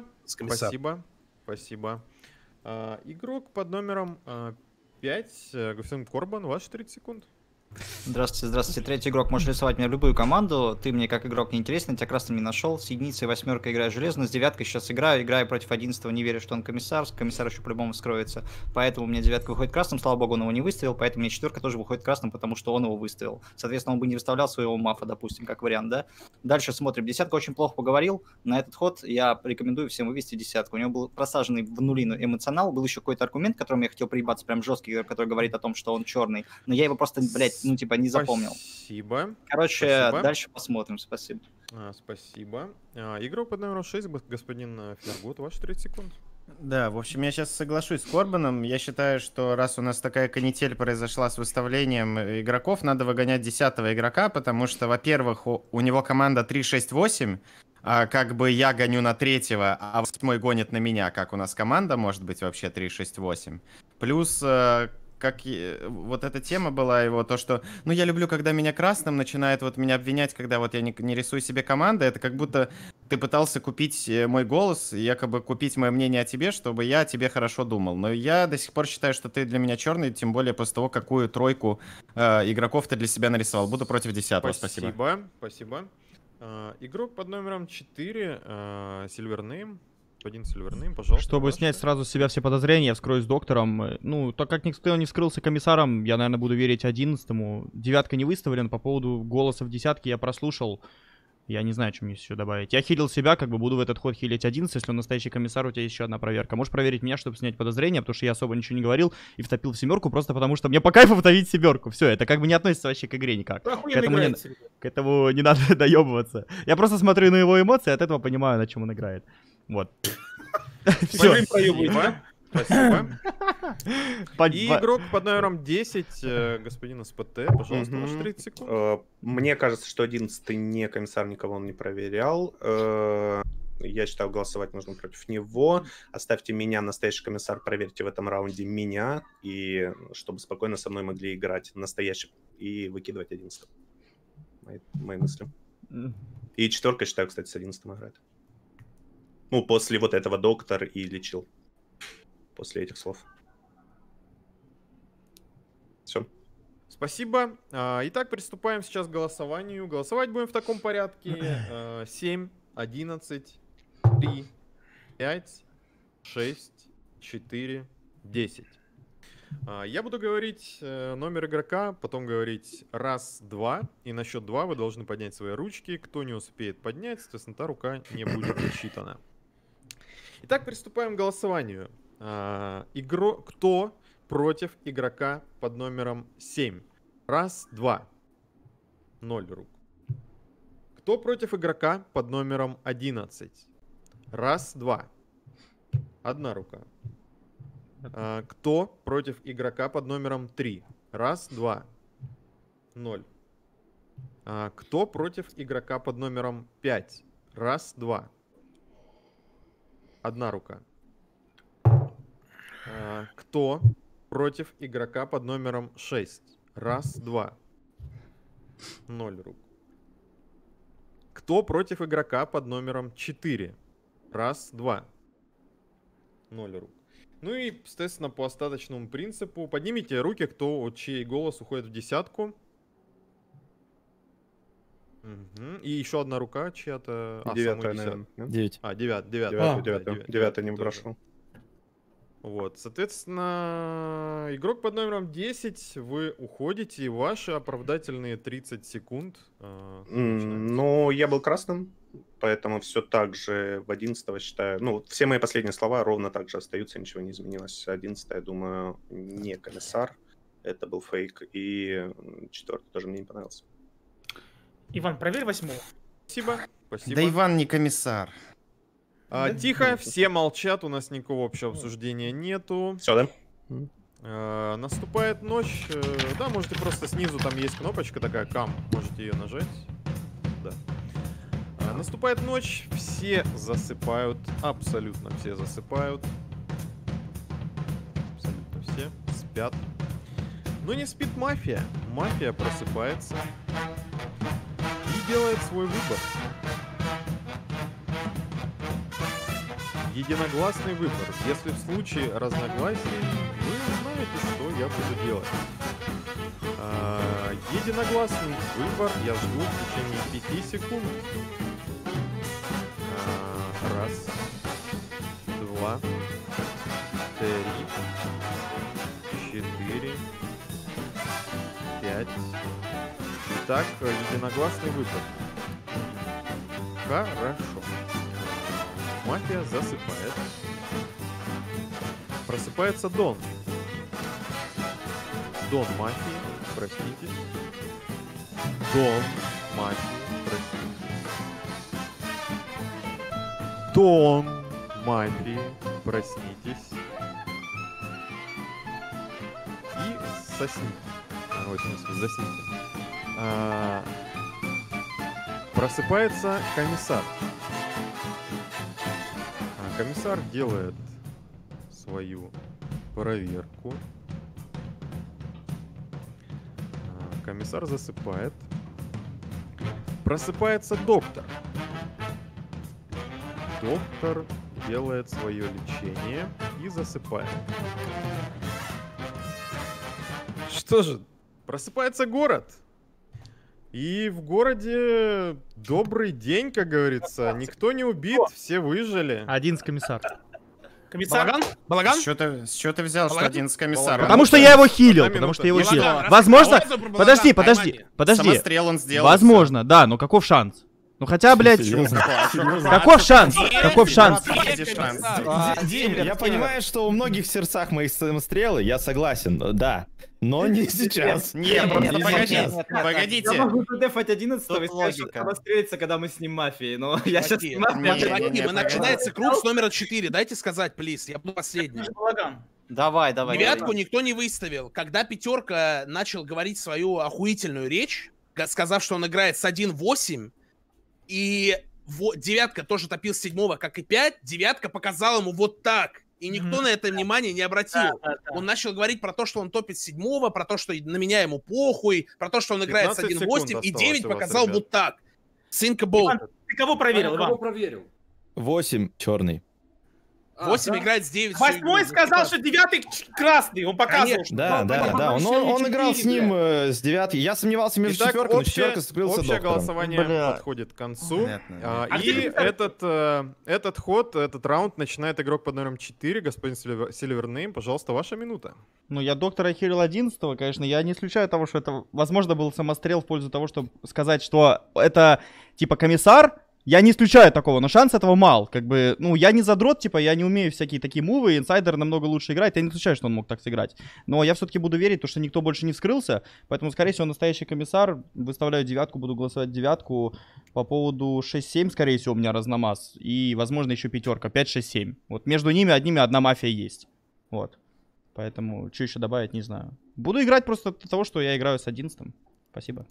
Игрок под номером 5, господин Корбан, ваши 30 секунд. Здравствуйте. Третий игрок, можешь рисовать мне любую команду. Ты мне как игрок не интересен, тебя красным не нашел. С единицей, восьмеркой играю железно, с девяткой сейчас играю против 11-го, не верю, что он комиссар. Комиссар еще по-любому вскроется. Поэтому у меня девятка выходит красным, слава богу, он его не выставил, поэтому мне четверка тоже выходит красным, потому что он его выставил. Соответственно, он бы не выставлял своего мафа, допустим, как вариант, да? Дальше смотрим. Десятка очень плохо поговорил. На этот ход я рекомендую всем вывести десятку. У него был просаженный в нулину эмоционал, был еще какой-то аргумент, которым я хотел приебаться, прям жесткий, который говорит о том, что он черный. Но я его просто, блядь, ну типа не запомнил. Спасибо. Короче, Спасибо. Дальше посмотрим. Спасибо. Спасибо. Игрок под номером 6, господин Фергут, ваши 30 секунд. Да, в общем, я сейчас соглашусь с Корбаном. Я считаю, что раз у нас такая канитель произошла с выставлением игроков, надо выгонять 10-го игрока, потому что, во-первых, у него команда 3-6-8, как бы я гоню на 3-го, а 8-й гонит на меня, как у нас команда может быть вообще 3-6-8. Плюс... вот эта тема была его, то, что, ну, я люблю, когда меня красным начинает вот меня обвинять, когда вот я не рисую себе команды, это как будто ты пытался купить мой голос, якобы купить мое мнение о тебе, чтобы я о тебе хорошо думал. Но я до сих пор считаю, что ты для меня черный, тем более после того, какую тройку игроков ты для себя нарисовал. Буду против 10-го, спасибо. Спасибо. Игрок под номером 4, Silvername. Господин Silvername, пожалуйста. Чтобы снять сразу с себя все подозрения, я вскроюсь доктором. Ну, так как никто не вскрылся комиссаром, я, наверное, буду верить 11-му. Девятка не выставлен. По поводу голоса в десятке я прослушал. Я не знаю, что мне еще добавить. Я хилил себя, как бы буду в этот ход хилить 11. Если он настоящий комиссар, у тебя есть еще одна проверка. Можешь проверить меня, чтобы снять подозрения, потому что я особо ничего не говорил и втопил в семерку, просто потому что мне по кайфу втопить семерку. Все, это как бы не относится вообще к игре никак. К этому не надо доебываться. Я просто смотрю на его эмоции, от этого понимаю, на чем он играет. Вот. Все. Спасибо. И игрок под номером 10, господин СПТ, пожалуйста, ваши 30 секунд. Мне кажется, что 11-й не комиссар, никого он не проверял. Я считаю, голосовать нужно против него. Оставьте меня, настоящий комиссар, проверьте в этом раунде меня, и чтобы спокойно со мной могли играть настоящий и выкидывать 11-го. Мои мысли. И четверка, считаю, кстати, с 11-м играет. Ну, после вот этого доктор и лечил. После этих слов. Все. Спасибо. Итак, приступаем сейчас к голосованию. Голосовать будем в таком порядке. 7, 11, 3, 5, 6, 4, 10. Я буду говорить номер игрока, потом говорить раз, два. И на счет 2 вы должны поднять свои ручки. Кто не успеет поднять, соответственно, та рука не будет засчитана. Итак, приступаем к голосованию. Кто против игрока под номером 7? Раз, два. 0 рук. Кто против игрока под номером 11? Раз, два. 1 рука. Кто против игрока под номером 3? Раз, два. 0. Кто против игрока под номером 5? Раз, два. 1 рука. Кто против игрока под номером 6? Раз, два. 0 рук. Кто против игрока под номером 4? Раз, два. 0 рук. Ну и, естественно, по остаточному принципу. Поднимите руки, чей голос уходит в десятку. Угу. И еще 1 рука чья-то. 9-я, наверное. 9. 9 не прошел. Вот, соответственно, игрок под номером 10, вы уходите, и ваши оправдательные 30 секунд. Ну, я был красным, поэтому все так же в 11-го считаю. Ну, все мои последние слова ровно так же остаются, ничего не изменилось. 11-я, я думаю, не комиссар, это был фейк, и 4-й тоже мне не понравился. Иван, проверь 8-го. Спасибо. Спасибо. Да Иван не комиссар. Тихо, все молчат, у нас никакого общего обсуждения нету. Все, да? Наступает ночь. Да, можете просто снизу, там есть кнопочка такая, кам, можете ее нажать. Да. Наступает ночь, все засыпают, абсолютно все засыпают. Абсолютно все спят. Но не спит мафия. Мафия просыпается и делает свой выбор. Единогласный выбор. Если в случае разногласий, вы знаете, что я буду делать. Единогласный выбор я жду в течение 5 секунд. Раз, два, 3, 4, 5. Итак, единогласный выбор. Хорошо. Мафия засыпает. Просыпается Дон. Дон мафии, простите. Дон мафии, простите. Дон мафии, проснитесь. И сосните. Ой, в смысле, засните. Просыпается комиссар. Комиссар делает свою проверку. Комиссар засыпает. Просыпается доктор. Доктор делает свое лечение и засыпает. Что же, просыпается город. И в городе добрый день, как говорится. Никто не убит, все выжили. 11 комиссар. Комиссар? Балаган? Балаган? С чего ты взял, что 11 комиссар? Потому что я его хилил, потому что я его хилил. Возможно... Подожди. Самострел он сделал. Возможно, да, но каков шанс? Ну хотя, блядь, каков шанс? Каков шанс? Я понимаю, что у многих в сердцах моих самострелы, я согласен, да. Но не сейчас. Нет, погодите. Я могу дефать 11-го и сказать, что самострелиться, когда мы с ним мафией, но я сейчас не мафия. Начинается круг с номера 4, дайте сказать, плиз, я буду последний. Давай. Девятку никто не выставил. Когда пятерка начал говорить свою охуительную речь, сказав, что он играет с 1-8, и девятка тоже топил с 7-го, как и 5, девятка показал ему вот так. И никто на это внимание не обратил. Он начал говорить про то, что он топит с 7-го, про то, что на меня ему похуй, про то, что он играет с 1-8, и 9 показал вот так. Thinkable. Ты кого проверил, Иван? Кого проверил? 8 черный. 8 играет с 9. 8 сказал, что 9 красный, он показывал. Да. Он играл с ним с 9. Я сомневался между 4-й, но 4-ка скрылся общее доктором. голосование подходит к концу. И этот ход, этот раунд начинает игрок под номером 4, господин Silvername. Пожалуйста, ваша минута. Ну, я доктора хилил 11-го, конечно. Я не исключаю того, что это, возможно, был самострел в пользу того, чтобы сказать, что это типа комиссар, Я не исключаю такого, но шанс этого мал. Как бы, ну, я не задрот, типа, я не умею всякие такие мувы, инсайдер намного лучше играет, я не исключаю, что он мог так сыграть. Но я все-таки буду верить, потому что никто больше не вскрылся, поэтому, скорее всего, настоящий комиссар, выставляю девятку, буду голосовать девятку. По поводу 6-7, скорее всего, у меня разномаз, и, возможно, еще пятерка, 5-6-7. Вот между ними одними одна мафия есть. Вот. Поэтому, что еще добавить, не знаю. Буду играть просто от того, что я играю с 11-м. Спасибо.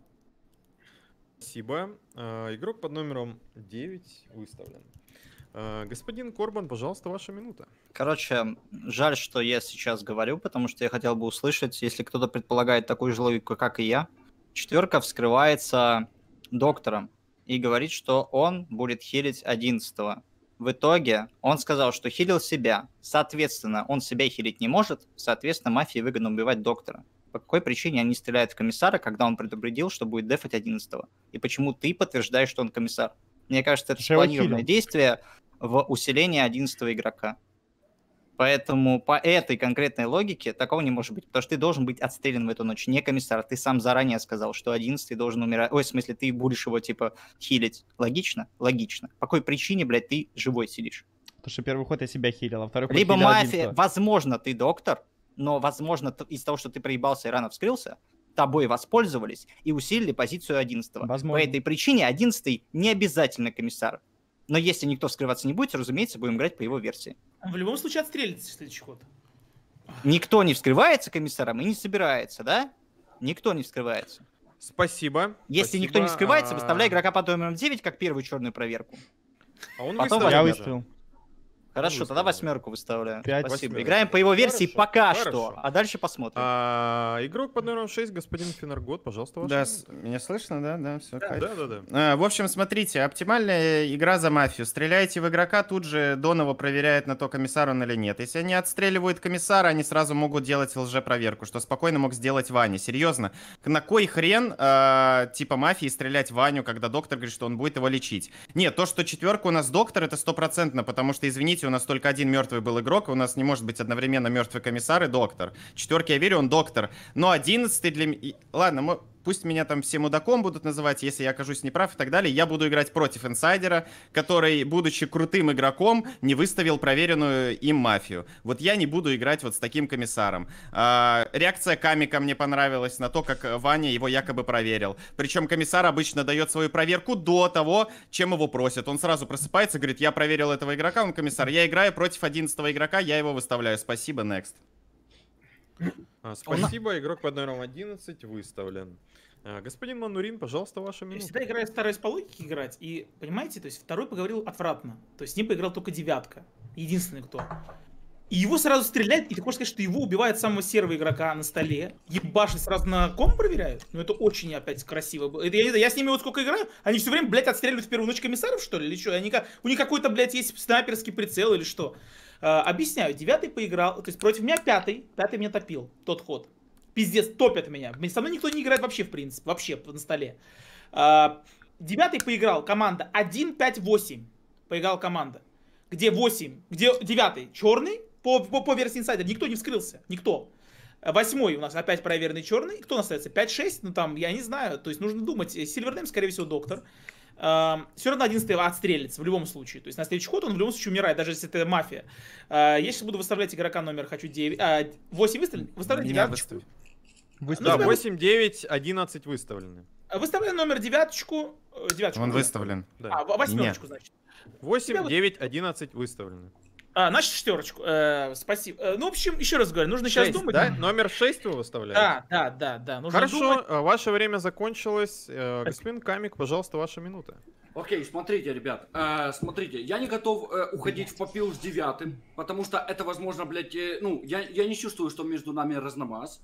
Спасибо. Игрок под номером 9 выставлен. Господин Корбан, пожалуйста, ваша минута. Короче, жаль, что я сейчас говорю, потому что я хотел бы услышать, если кто-то предполагает такую же логику, как и я. Четверка вскрывается доктором и говорит, что он будет хилить 11-го. В итоге он сказал, что хилил себя. Соответственно, он себя хилить не может. Соответственно, мафии выгодно убивать доктора. По какой причине они стреляют в комиссара, когда он предупредил, что будет дефать 11-го? И почему ты подтверждаешь, что он комиссар? Мне кажется, это спланированное действие в усиление 11-го игрока. Поэтому по этой конкретной логике такого не может быть. Потому что ты должен быть отстрелян в эту ночь, не комиссар. Ты сам заранее сказал, что 11-й должен умирать. Ой, в смысле, ты будешь его, типа, хилить. Логично? Логично. По какой причине, блядь, ты живой сидишь? Потому что первый ход я себя хилил, а второй ход либо хилил мафия, 11-го. возможно, ты доктор, но, возможно, из-за того, что ты проебался и рано вскрылся, тобой воспользовались и усилили позицию 11-го. Возможно. По этой причине 11-й не обязательно комиссар. Но если никто вскрываться не будет, разумеется, будем играть по его версии. Он в любом случае отстрелится в следующий ход. Никто не вскрывается комиссаром и не собирается, да? Никто не вскрывается. Спасибо. Если никто не вскрывается, выставляй игрока под номером 9 как первую черную проверку. А он Потом выставил. Я даже. выставил. Хорошо, тогда восьмерку выставляю. Пять. Спасибо. Восьмерку. Играем по его версии Хорошо, пока хорошо. что, а дальше посмотрим. Игрок под номером 6, господин Финаргот, пожалуйста, ваша Да, минута. меня слышно, да? Да, все. Да. В общем, смотрите, оптимальная игра за мафию. Стреляете в игрока, тут же Донова проверяет на то, комиссар он или нет. Если они отстреливают комиссара, они сразу могут делать лжепроверку, что спокойно мог сделать Ваня. Серьезно, на кой хрен, типа, мафии стрелять в Ваню, когда доктор говорит, что он будет его лечить? Нет, то, что четверка у нас доктор, это 100%, потому что, извините, у нас только один мертвый был игрок, и у нас не может быть одновременно мертвый комиссар и доктор. Четверке я верю, он доктор. Но 11-й для меня... Ладно, пусть меня там все мудаком будут называть, если я окажусь неправ и так далее. Я буду играть против инсайдера, который, будучи крутым игроком, не выставил проверенную им мафию. Вот я не буду играть вот с таким комиссаром. Реакция Камика мне понравилась на то, как Ваня его якобы проверил. Причем комиссар обычно дает свою проверку до того, чем его просят. Он сразу просыпается и говорит, я проверил этого игрока, он комиссар. Я играю против 11-го игрока, я его выставляю. Спасибо, next. Спасибо, игрок под номером 11 выставлен. Господин Манурин, пожалуйста, ваша Я минута. всегда играю, стараюсь по логике играть, и, понимаете, то есть второй поговорил отвратно. То есть с ним поиграл только девятка. Единственный кто. И его сразу стреляют, и ты хочешь сказать, что его убивает самого серого игрока на столе. Ебашит сразу на ком проверяют? Ну это очень опять красиво было. Я с ними вот сколько играю, они все время, блядь, отстреливают в первую ночь комиссаров, что ли, или что? У них какой-то, блядь, есть снайперский прицел или что? Объясняю, девятый поиграл, то есть против меня пятый меня топил, тот ход. Пиздец, топят меня. Со мной никто не играет вообще, в принципе, вообще на столе. Девятый поиграл, команда 1-5-8. Поиграл команда. Где 8, где девятый черный, по версии инсайдера, никто не вскрылся, никто. Восьмой у нас опять проверенный черный. Кто у нас остается? 5-6, ну там, я не знаю, то есть нужно думать. Сильвернейм, скорее всего, доктор. Все равно 11-й отстрелится в любом случае. То есть на следующий ход он в любом случае умирает, даже если это мафия. Я сейчас буду выставлять игрока номер, хочу 9. 8 выставлен? Выставляю девяточку. Да, 8, 9, 11 выставлены. Выставляю номер девяточку. Он выставлен. Да. Восьмерочку, значит. 8, 9, 11 выставлены. Значит, шестерочку. Спасибо. Ну, в общем, еще раз говорю, нужно сейчас 6, думать. да? Номер 6 вы выставляете? Да. Нужно Хорошо, думать. ваше время закончилось. Господин Камик, пожалуйста, ваша минута. Окей, смотрите, ребят, смотрите, я не готов уходить в попил с девятым, потому что это, возможно, блядь, я не чувствую, что между нами разномаз.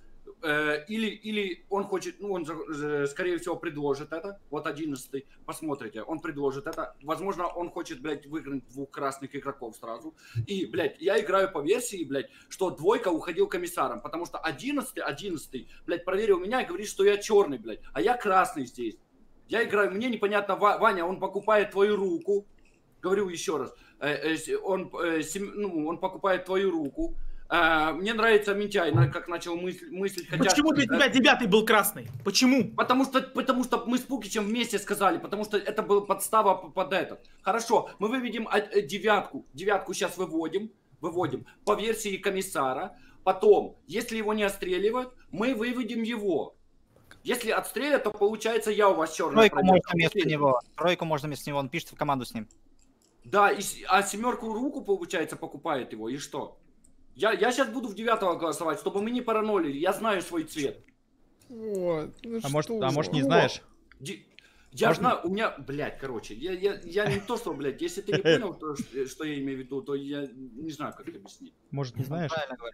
Или он хочет, он, скорее всего, предложит это, вот 11-й, посмотрите, он предложит это, возможно, он хочет, блядь, выиграть двух красных игроков сразу, и, блядь, я играю по версии, блядь, что двойка уходил комиссаром, потому что 11-й, блядь, проверил меня и говорит, что я черный, блядь, а я красный здесь. Я играю, мне непонятно, Ваня, он покупает твою руку, говорю еще раз, он покупает твою руку, Мне нравится Митяй, как начал мыслить. Хотя, Почему для тебя 9-й был красный? Почему? Потому что мы с Пукичем вместе сказали, потому что это была подстава под этот. Хорошо, мы выведем девятку. Девятку сейчас выводим по версии комиссара. Потом, если его не отстреливают, мы выведем его. Если отстрелят, то получается я у вас черный. Тройку можно вместо него. Тройку можно вместо него, он пишет в команду с ним. Да, а 7 руку, получается, покупает его, и что? Я сейчас буду в 9-го голосовать, чтобы мы не паранолили. Я знаю свой цвет. Вот. А может не знаешь? Я знаю, у меня, блядь, короче, я не то, что, блядь, если ты не понял, то, что я имею в виду, то я не знаю, как это объяснить. Может, не знаешь?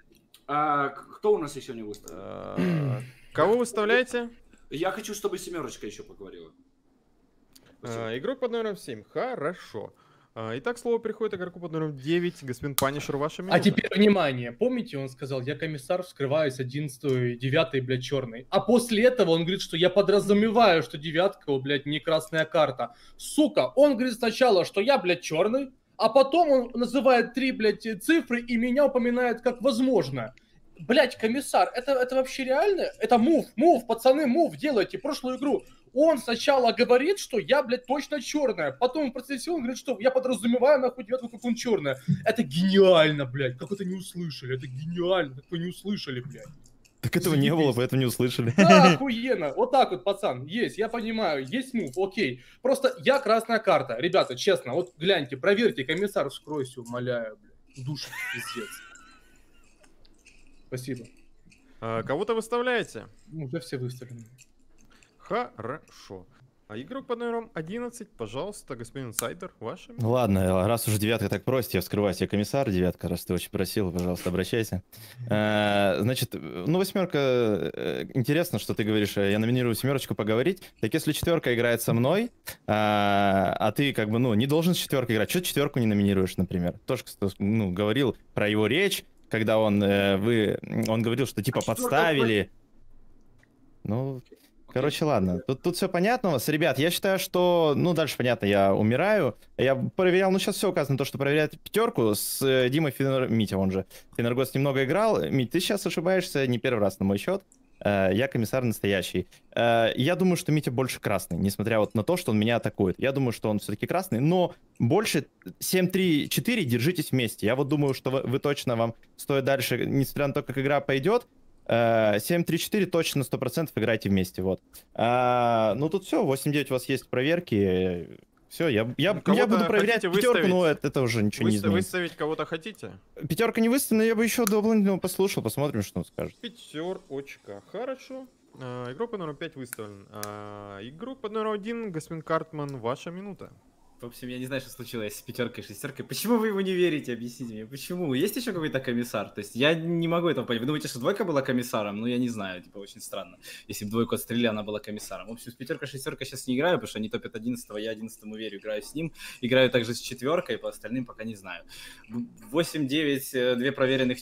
Кто у нас еще не выставил? Кого выставляете? Я хочу, чтобы 7 еще поговорила. Игрок под номером 7. Хорошо. Итак, слово переходит игроку под номером 9. Господин Панишер, ваша минута. А теперь внимание. Помните, он сказал, я комиссар, вскрываюсь 11-й, 9-й, блядь, черный. А после этого он говорит, что я подразумеваю, что 9-ка, блядь, не красная карта. Сука, он говорит сначала, что я, блядь, черный, а потом он называет 3, блядь, цифры и меня упоминает как возможно. Блядь, комиссар, это вообще реально? Это мув, пацаны, делайте прошлую игру. Он сначала говорит, что я, блядь, точно черная. Потом в процессе он говорит, что я подразумеваю, нахуй, 9-ку, как он черная. Это гениально, блядь. Как это не услышали? Это гениально. Как вы не услышали, блядь. Так этого не было, поэтому не услышали. Да, охуенно. Вот так вот, пацан. Есть, я понимаю. Есть мув, окей. Просто я красная карта. Ребята, честно, вот гляньте, проверьте, комиссар, вскройся, умоляю, блядь. Душа, пиздец. Спасибо. Кого-то выставляете? Уже все выставлены. Хорошо. А игрок под номером 11, пожалуйста, господин Инсайдер, ваша минута. Ладно, раз уже 9-ка так просит, я вскрываю себе комиссар, 9-ка, раз ты очень просил, пожалуйста, обращайся. Значит, ну 8-ка, интересно, что ты говоришь, я номинирую 7-ку поговорить. Так если 4-ка играет со мной, а ты как бы, ну, не должен с 4-кой играть, что 4-ку не номинируешь, например? Тоже, ну, говорил про его речь, когда он говорил, что типа подставили. Ну... Короче, ладно. Тут все понятно у вас. Ребят, я считаю, что... Ну, дальше понятно, я умираю. Я проверял, ну, сейчас все указано на то, что проверяет 5-ку с Димой Митя, он же. Фенергос немного играл. Мить, ты сейчас ошибаешься не первый раз на мой счет. Я комиссар настоящий. Я думаю, что Митя больше красный, несмотря вот на то, что он меня атакует. Я думаю, что он все-таки красный, но больше 7-3-4 держитесь вместе. Я вот думаю, что вы точно вам стоит дальше, несмотря на то, как игра пойдет, 7-3-4 точно 100% играйте вместе, вот. Ну тут все, 8-9 у вас есть проверки, все, я буду проверять 5-ку, но это уже ничего не изменит. Выставить кого-то хотите? 5-ка не выставлена, я бы еще дополнительно послушал, посмотрим, что он скажет. 5-очка, хорошо. Игрок под номером 5 выставлен. Игрок под номером 1, господин Картман, ваша минута. В общем, я не знаю, что случилось с 5-кой и 6-кой. Почему вы ему не верите? Объясните мне, почему? Есть еще какой-то комиссар? То есть я не могу этого понять. Вы думаете, что 2-ка была комиссаром? Ну, я не знаю, типа, очень странно. Если бы 2-ку отстрелили, она была комиссаром. В общем, с 5-ка, 6-ка сейчас не играю, потому что они топят 11-го, я 11-му верю, играю с ним. Играю также с 4-кой, по остальным пока не знаю. 8-9, двое проверенных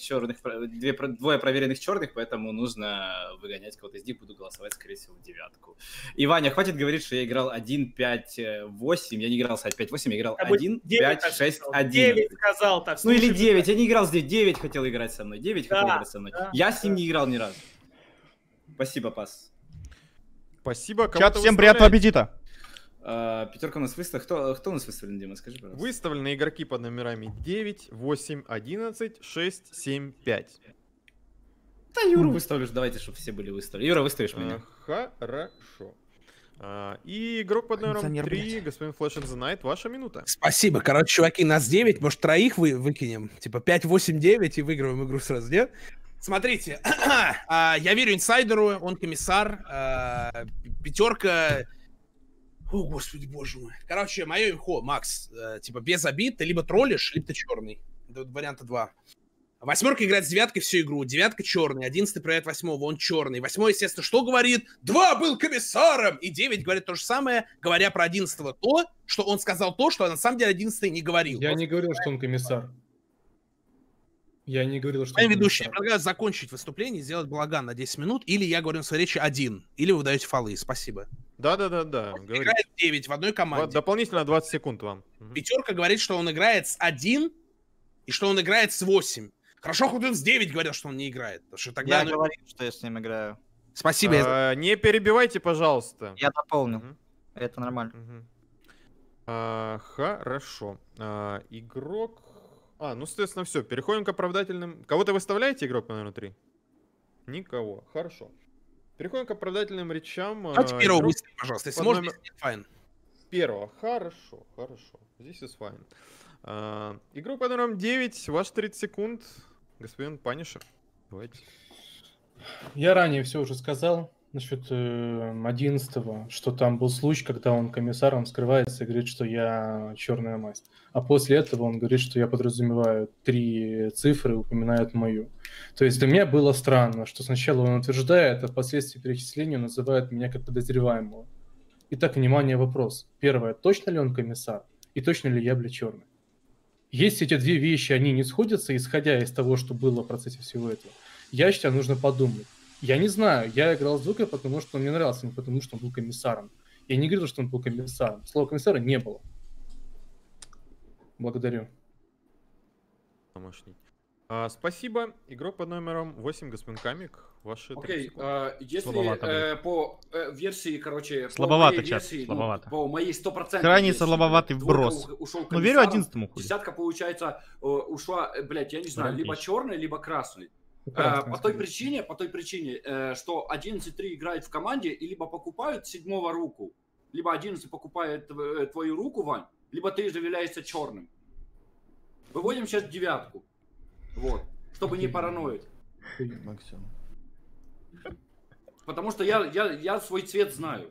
черных, поэтому нужно выгонять кого-то из них. Буду голосовать, скорее всего, в 9-ку. И, Ваня, хватит говорить, что я играл 1-5-8, я не играл 5-8, я играл 1, 5, 6, 1. 9 сказал так. Ну или 9, я не играл здесь, 9 хотел играть со мной, 9 хотел играть со мной. Я с ним не играл ни разу. Спасибо, пас. Спасибо. Чат, всем приятного аппетита. 5-ка у нас выставлена. Кто у нас выставлен, Дима, скажи, пожалуйста. Выставлены игроки под номерами 9, 8, 11, 6, 7, 5. Да, Юру выставлю, давайте, чтобы все были выставлены. Юра, выставишь меня. Хорошо. И игрок под номером 3, господин Flash in the Night, ваша минута. Спасибо. Короче, чуваки, нас 9, может, троих выкинем? Типа 5, 8, 9 и выигрываем игру сразу, нет? Смотрите, я верю инсайдеру, он комиссар, 5-ка... О, господи, боже мой. Короче, мое имхо, Макс, типа без обид, ты либо троллишь, либо ты черный. Варианта 2. 8-ка играет с 9-кой всю игру, 9-ка черный, 11-й проверяет 8-го, он черный. 8-й, естественно, что говорит? 2 был комиссаром! И 9 говорит то же самое, говоря про 11-го то, что он сказал то, что на самом деле 11-й не говорил. Я не говорил, что он комиссар. Я не говорил, что... Моим ведущим, я предлагаю закончить выступление, сделать балаган на 10 минут, или я говорю на своей речи 1, или вы даете фолы, спасибо. Да. Играет 9 в одной команде. Дополнительно 20 секунд вам. 5-ка говорит, что он играет с 1, и что он играет с 8. Хорошо, хоть он с 9 говорил, что он не играет. Потому что тогда... Я говорил, что я с ним играю. Спасибо. Не перебивайте, пожалуйста. Я дополнил. Мгм. Это нормально. Мгм. Хорошо. Игрок... ну, соответственно, все. Переходим к оправдательным... Кого-то выставляете, игрок по номеру 3? Никого. Хорошо. Переходим к оправдательным речам. Давайте первого Игрок выставим, пожалуйста. Если под можно, номер- файн. Первого. Хорошо, хорошо. Здесь is fine. Игрок под номером 9. Ваш 30 секунд. Господин Панишер. Давайте. Я ранее все уже сказал насчет 11-го, что там был случай, когда он комиссаром скрывается и говорит, что я черная масть. А после этого он говорит, что я подразумеваю 3 цифры, упоминает мою. То есть для меня было странно, что сначала он утверждает, а впоследствии перечисления называет меня как подозреваемого. Итак, внимание, вопрос. Первое, точно ли он комиссар? И точно ли я, черный? Если эти 2 вещи, они не сходятся, исходя из того, что было в процессе всего этого, я считаю, нужно подумать. Я не знаю, я играл с Двойкой, потому что он мне нравился, не потому что он был комиссаром. Я не говорил, что он был комиссаром. Слова комиссара не было. Благодарю. Домашний. Спасибо. Игрок под номером 8, господин Камик. Ваши 30 Окей, секунд. если Слабовато, блин. по версии, короче, Слабовато, по моей чат, версии, слабовато. по моей 100%. Крайне версии, слабоватый Двойка вброс. ушел Ну, верю, комиссаром, 11-му хули. Десятка, получается, ушла, блядь, я не знаю, либо Рампич. черный, либо красный. Красный, По той причине, что 11-3 играет в команде и либо покупают 7-го руку, либо 11 покупает твою руку, Вань, либо ты же являешься черным. Выводим сейчас 9-ку. Вот. Чтобы не параноить. Максимум. Потому что я свой цвет знаю.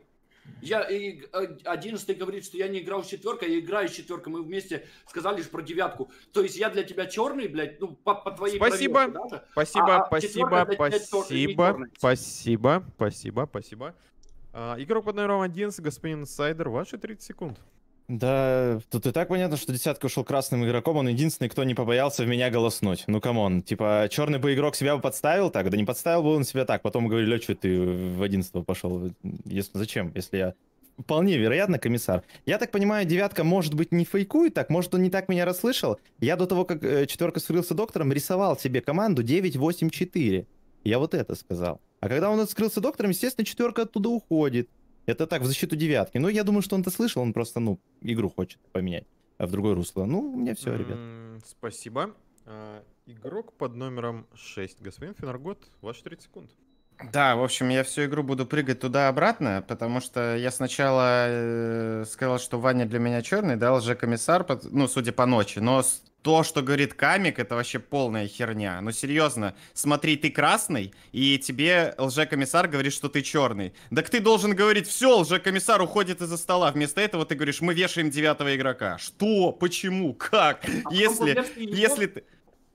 11 говорит, что я не играл с 4-кой, я играю с 4-кой. Мы вместе сказали лишь про 9-ку. То есть я для тебя черный, блядь, ну, по твоей Спасибо. проверке, даже. Спасибо, А четвёрка для тебя спасибо, черный. спасибо. Игрок под номером 11, господин Сайдер, ваши 30 секунд. Да, тут и так понятно, что десятка ушел красным игроком, он единственный, кто не побоялся в меня голоснуть. Ну, камон, типа, черный бы игрок себя бы подставил так, да не подставил бы он себя так, потом говорили, что ты в 11-го пошел. Зачем, если я... Вполне вероятно, комиссар. Я так понимаю, 9-ка, может быть, не фейкует так, может, он не так меня расслышал. Я до того, как 4-ка скрылся доктором, рисовал себе команду 9-8-4. Я вот это сказал. А когда он скрылся доктором, естественно, 4-ка оттуда уходит. Это так, в защиту 9-ки. Ну, я думаю, что он это слышал, он просто, игру хочет поменять в другое русло. Ну, у меня все, ребят. Спасибо. Игрок под номером 6, господин Фенаргот, ваши 30 секунд. Да, в общем, я всю игру буду прыгать туда-обратно, потому что я сначала сказал, что Ваня для меня черный, да, лжекомиссар, судя по ночи, но то, что говорит Камик, это вообще полная херня. Ну, серьезно, смотри, ты красный, и тебе лжекомиссар говорит, что ты черный. Так ты должен говорить, все, лжекомиссар уходит из-за стола. Вместо этого ты говоришь, мы вешаем 9-го игрока. Что? Почему? Как? Если ты...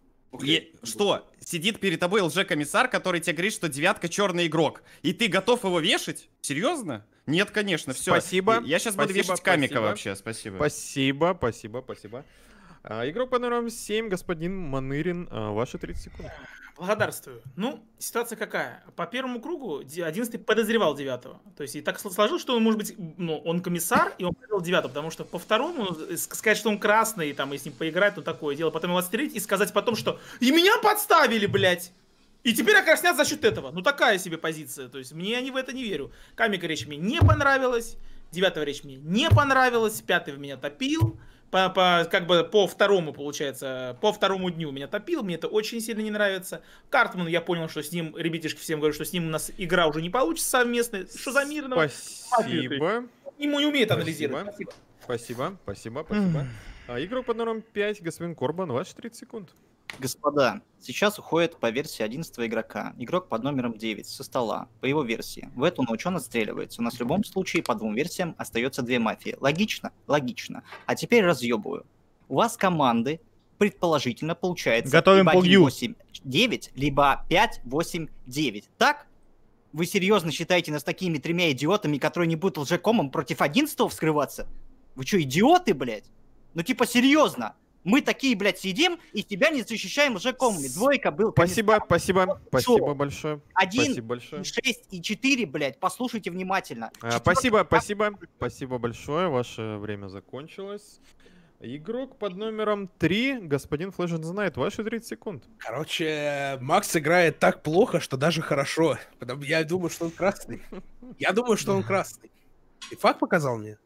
Что? Сидит перед тобой лжекомиссар, который тебе говорит, что 9-ка черный игрок. И ты готов его вешать? Серьезно? Нет, конечно, все. Спасибо. Я сейчас буду вешать Камика вообще, спасибо. Спасибо. Игрок под номером 7, господин Манырин, ваши 30 секунд. Благодарствую. Ну, ситуация какая? По первому кругу 11-й подозревал 9-го. То есть и так сложилось, что он, может быть, он комиссар, и он подозревал 9-го, потому что по второму сказать, что он красный, там, и с ним поиграть, ну такое дело, потом его отстрелить и сказать потом, что «И меня подставили, блядь!» И теперь окраснят за счет этого. Ну такая себе позиция. То есть я в это не верю. Камика речь мне не понравилась, 9-го речь мне не понравилась, 5-й в меня топил. По второму, получается, по второму дню меня топил, мне это очень сильно не нравится. Картман, я понял, что с ним, ребятишки всем говорят, что с ним у нас игра уже не получится совместная. Что за мирного? Спасибо. Ему не умеет анализировать. Спасибо. Игрок под номером 5, господин Корбан, ваши 30 секунд. Господа, сейчас уходит по версии 11 игрока. Игрок под номером 9 со стола, по его версии. В эту ночь он отстреливается. У нас в любом случае по 2 версиям остается 2 мафии. Логично? Логично. А теперь разъебываю. У вас команды, предположительно, получается готовим либо 1-8-9, либо 5-8-9. Так? Вы серьезно считаете нас такими 3 идиотами, которые не будут лжекомом против 11-го вскрываться? Вы что, идиоты, блядь? Ну типа серьезно. Мы такие, блядь, сидим и тебя не защищаем лжекомами. Двойка был... Спасибо большое. 1, 6 и 4, блядь, послушайте внимательно. Спасибо большое, ваше время закончилось. Игрок под номером 3, господин Флэшен знает, ваши 30 секунд. Короче, Макс играет так плохо, что даже хорошо. Я думаю, что он красный. Я думаю, что он красный. Ты факт показал мне?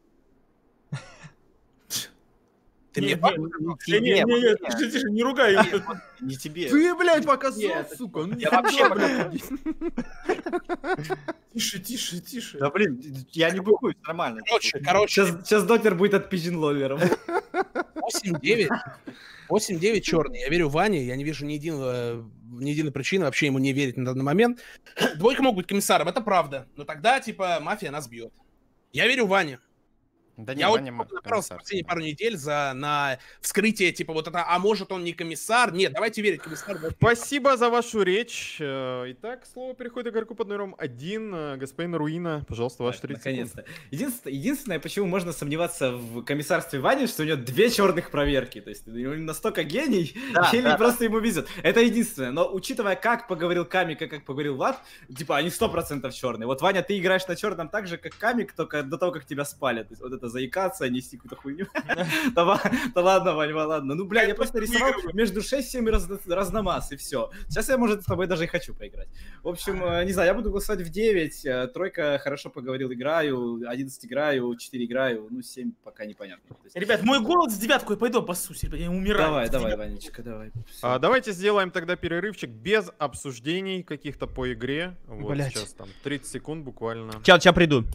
Ты мне факт показал? Не, тише, не ругай его. Не тебе. Ты, блядь, показал, сука. Я вообще Тише. Да блин, я не бухаю, Короче, нормально. Сейчас Дотер будет отпизжен ловером. 8-9. 8-9 черный. Я верю Ване, я не вижу ни единой причины вообще ему не верить на данный момент. Двойка могут быть комиссаром, это правда. Но тогда, типа, мафия нас бьет. Я верю Ване. Да Я очень направился в последние пару недель на вскрытие, типа, вот это, а может он не комиссар? Нет, давайте верить, комиссар. Спасибо за вашу речь. Итак, слово переходит к игроку под номером 1, господин Руина. Пожалуйста, ваши 30 секунд. Наконец-то. Единственное, почему можно сомневаться в комиссарстве Вани, что у него 2 черных проверки. То есть он настолько гений, или просто ему везет. Это единственное. Но учитывая, как поговорил Камик и как поговорил Влад, типа, они 100% черные. Вот, Ваня, ты играешь на черном так же, как Камик, только до того, как тебя спалят. То есть, вот это заикаться, нести какую-то хуйню. Да ладно, Вань, ладно. Ну, бля, я просто рисовал между 6-7 разномас, и все. Сейчас я, может, с тобой даже и хочу поиграть. В общем, не знаю, я буду голосовать в 9. Тройка хорошо поговорил, играю. 11 играю, 4 играю. Ну, 7 пока непонятно. Ребят, мой голос с 9 пойду обоссусь, ребят, я умираю. Давай, Ванечка, давай. Давайте сделаем тогда перерывчик без обсуждений каких-то по игре. Вот сейчас там 30 секунд буквально. Сейчас приду.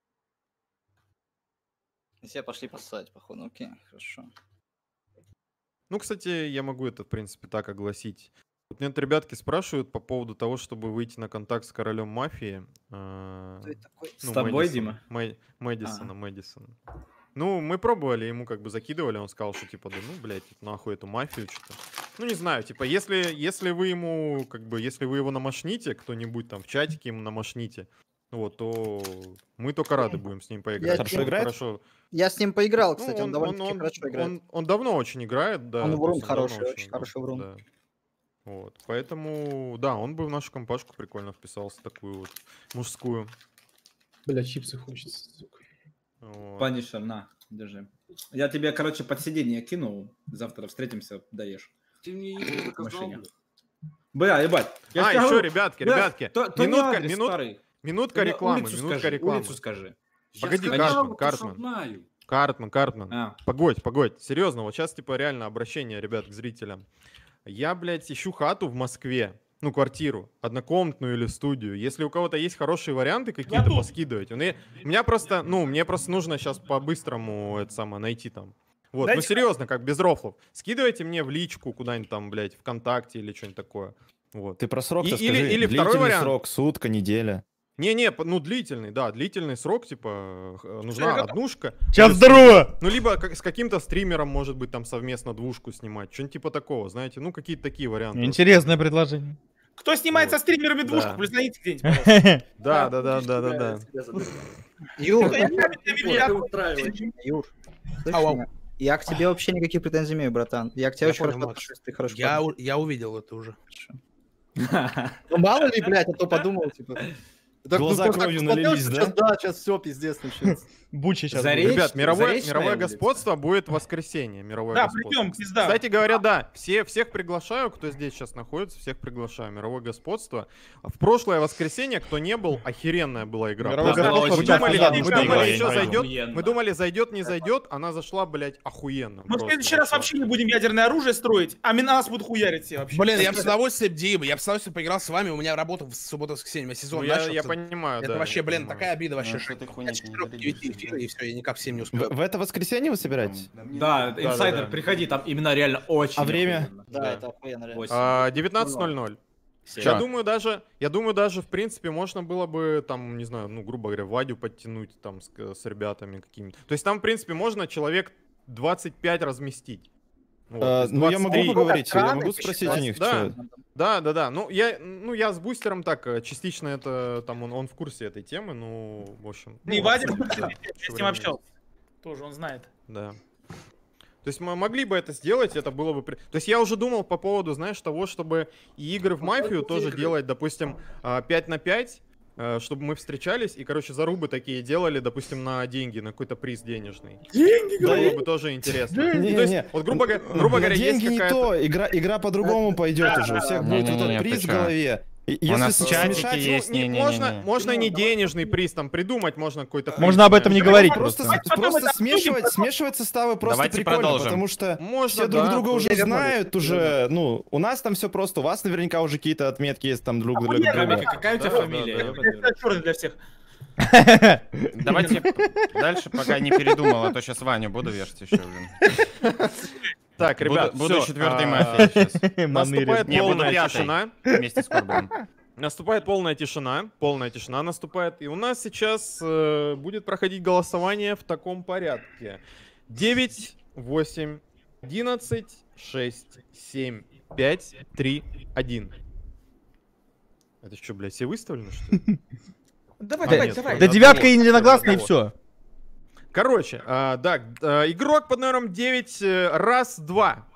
Все пошли поссать, походу. Окей, хорошо. Ну, кстати, я могу это, в принципе, так огласить. Вот меня ребятки спрашивают по поводу того, чтобы выйти на контакт с королем мафии. С тобой, Дима? Мэдисона. Ну, мы пробовали, ему как бы закидывали, он сказал, что типа, да ну, блядь, нахуй эту мафию что-то. Ну, не знаю, типа, если вы ему, как бы, если вы его намашните, кто-нибудь там в чатике ему намашните, вот, то мы только рады будем с ним поиграть. Хорошо играет? Хорошо. Я с ним поиграл, кстати, Ну, он довольно-таки хорошо играет. Он давно очень играет, да. Он то врун есть хороший, давно очень хороший врун. да. Вот, поэтому, да, он бы в нашу компашку прикольно вписался, такую вот мужскую. Бля, чипсы хочется, сука. Вот. Панишер, на, держи. Я тебе, короче, под сиденье кину. Завтра встретимся, даешь. Ты мне не показал. Бля, ебать. Еще, ребятки, минутка рекламы, Улицу скажи. Погоди, Картман. Погодь, серьезно, вот сейчас типа реально обращение, ребят, к зрителям. Я, блядь, ищу хату в Москве, ну, квартиру, однокомнатную или студию. Если у кого-то есть хорошие варианты какие-то, поскидывайте. Мне просто нужно сейчас по-быстрому это самое найти там. Вот, ну серьезно, как без рофлов. Скидывайте мне в личку куда-нибудь там, блядь, ВКонтакте или что-нибудь такое. Вот. Ты про срок-то скажи. Или второй вариант. Срок, сутка, неделя. Ну длительный срок, типа, нужна однушка. Сейчас здорово! Ну, либо с каким-то стримером, может быть, там совместно двушку снимать, что-нибудь типа такого, знаете, ну, какие-то такие варианты. Интересное предложение. Кто снимает со стримерами двушку, Да. признайте где-нибудь, пожалуйста. Да. Юр, Ау. я к тебе вообще никаких претензий не имею, братан. Я к тебе очень хорошо отношусь, ты хорошо. Я увидел это уже. Ну, мало ли, блядь, а то подумал, типа... Глаза кровью налились, да? Да, сейчас все, пиздец начнется. Буча сейчас. Ребят, мировое господство будет в воскресенье. Да, придем, пизда. Кстати говоря, да, всех приглашаю, кто здесь сейчас находится, всех приглашаю. Мировое господство. В прошлое воскресенье, кто не был, охеренная была игра. Мы думали, зайдет, не зайдет, она зашла, блядь, охуенно. Мы в следующий раз вообще не будем ядерное оружие строить, а нас будут хуярить все вообще. Блин, я бы с удовольствием, Дима, я бы с удовольствием поиграл с вами, у меня работа в субботу-воскресенье, у меня сезон начался. Я понимаю, это да. вообще, блин, такая обида вообще, что ты хуйня и все, я никак всем не успел. В это воскресенье вы собираетесь? Да, инсайдер, приходи, там именно реально очень. А время? Да, это охуенно реально. 19:00. Я думаю, даже, в принципе, можно было бы, там, не знаю, ну, грубо говоря, Вадю подтянуть там с ребятами какими-то. То есть там, в принципе, можно человек 25 разместить. Вот, ну, я могу поговорить, я могу спросить у них. Да. Ну, я с бустером так, частично это, там, он в курсе этой темы, ну, в общем. И Вадик с ним общался. Тоже он знает. Да. То есть мы могли бы это сделать, это было бы... То есть я уже думал по поводу, знаешь, того, чтобы и игры в мафию тоже делать, допустим, 5 на 5, чтобы мы встречались и, короче, зарубы такие делали, допустим, на деньги, на какой-то приз денежный. Деньги, Было бы тоже интересно. Ну, то есть, Не-не. вот, грубо говоря, есть Деньги не какая-то... то, игра по-другому пойдет уже. У всех будет вот этот приз в голове. У нас в чатике есть, Можно не денежный приз там придумать, можно какой-то приз. Можно об этом не говорить Просто просто. смешивать составы просто Давайте прикольно, продолжим. потому что Можно, все друг да, друга уже вернулись. знают, уже, ну, у нас там все просто, у вас наверняка уже какие-то отметки есть там друг для друга. Какая у тебя Да, фамилия? да, да. Я Черный для всех. Давайте дальше, пока не передумал, а то сейчас Ваню буду вешать еще, блин. Так, ребят, Буду всё, четвертой мафией сейчас. Наступает Не, буду полная пятой. тишина. Вместе с Корбаном. Наступает полная тишина наступает. И у нас сейчас будет проходить голосование в таком порядке. 9, 8, 11, 6, 7, 5, 3, 1. Это что, блядь, все выставлены, что ли? Давай, А, давай, нет, давай. Да девятка и единогласно, и все. Короче, да, игрок под номером 9, раз, два.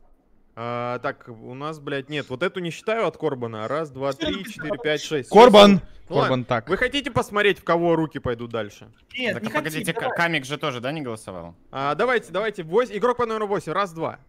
Так, у нас, блядь, нет, вот эту не считаю от Корбана. Раз, два, три, 4, 5, 6. Корбан! Ну ладно. Корбан так. Вы хотите посмотреть, в кого руки пойдут дальше? Нет, Так, не а погодите, хотим, давай. Камик же тоже, да, не голосовал? Давайте, игрок под номером 8, раз, два.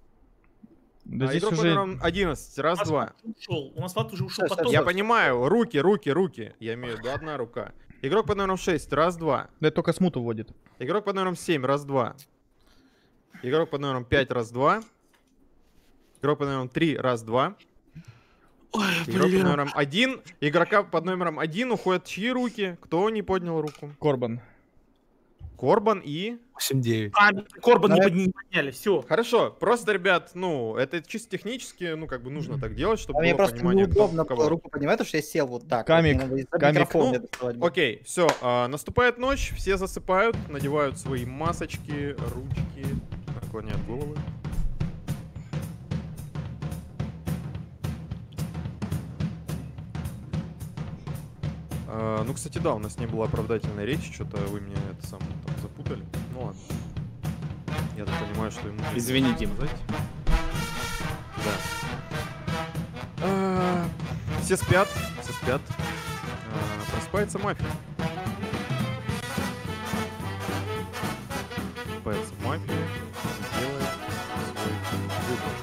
Да здесь Игрок под уже... номером 11, раз, два. У нас Влад уже ушел Сейчас, потом. Я понимаю, руки. Я имею в виду одна рука. Игрок под номером 6, раз, два. Да это только смуту вводит. Игрок под номером 7, раз, два. Игрок под номером 5, раз, два. Игрок под номером 3, раз, два. Игрок под номером 1. Игрока под номером 1 уходят чьи руки? Кто не поднял руку? Корбан. Корбан и... 8-9. Корбан не подняли, все. Хорошо, просто, ребят, ну, это чисто технически, ну, как бы нужно так делать, чтобы А мне было просто понимание, кто неудобно у кого. руку поднимать, потому что я сел вот так. Камик, Вот, мне надо камик. микрофон Ну, мне доставать будет. Окей, все, наступает ночь, все засыпают, надевают свои масочки, ручки, наклоняют головы. Ну, кстати, да, у нас не было оправдательной речи, что-то вы меня это сам там запутали. Ну ладно. Я так понимаю, что ему... Извини, Дим. Да. Все спят. Просыпается мафия. Просыпается мафия и делает свой выбор.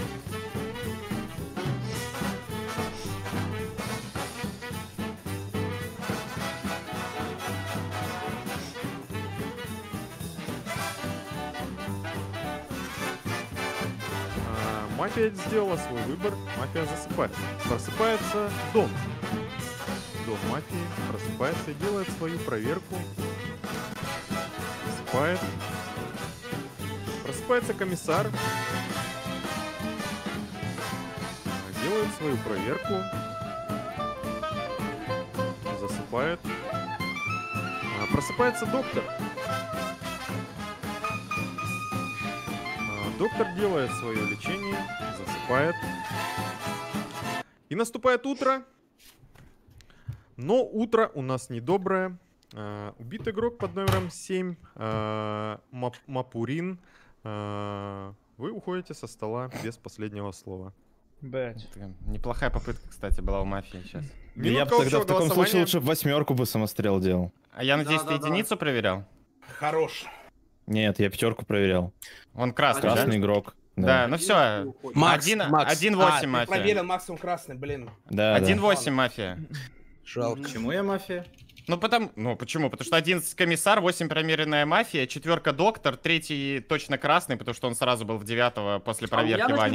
Мафия сделала свой выбор, мафия засыпает. Просыпается Дон. Дон мафии просыпается и делает свою проверку. Засыпает. Просыпается комиссар. Делает свою проверку. Засыпает. Просыпается доктор. Доктор делает свое лечение, засыпает. И наступает утро. Но утро у нас недоброе. Убит игрок под номером 7. Мапурин. Вы уходите со стола без последнего слова. Блять. Неплохая попытка, кстати, была у мафии сейчас. Я бы тогда в таком случае лучше в 8 бы самострел делал. А я надеюсь, ты единицу проверял? Хорош. Нет, я 5 проверял. Он красный, Красный да? игрок. Да, ну все. Макс, 1-8 мафия. проверил максимум красный, блин. Да, 1-8 мафия. Жалко. Почему я мафия? Ну почему? Потому что 11 комиссар, 8 промеренная мафия, 4 доктор, 3 точно красный, потому что он сразу был в 9 после проверки Вани.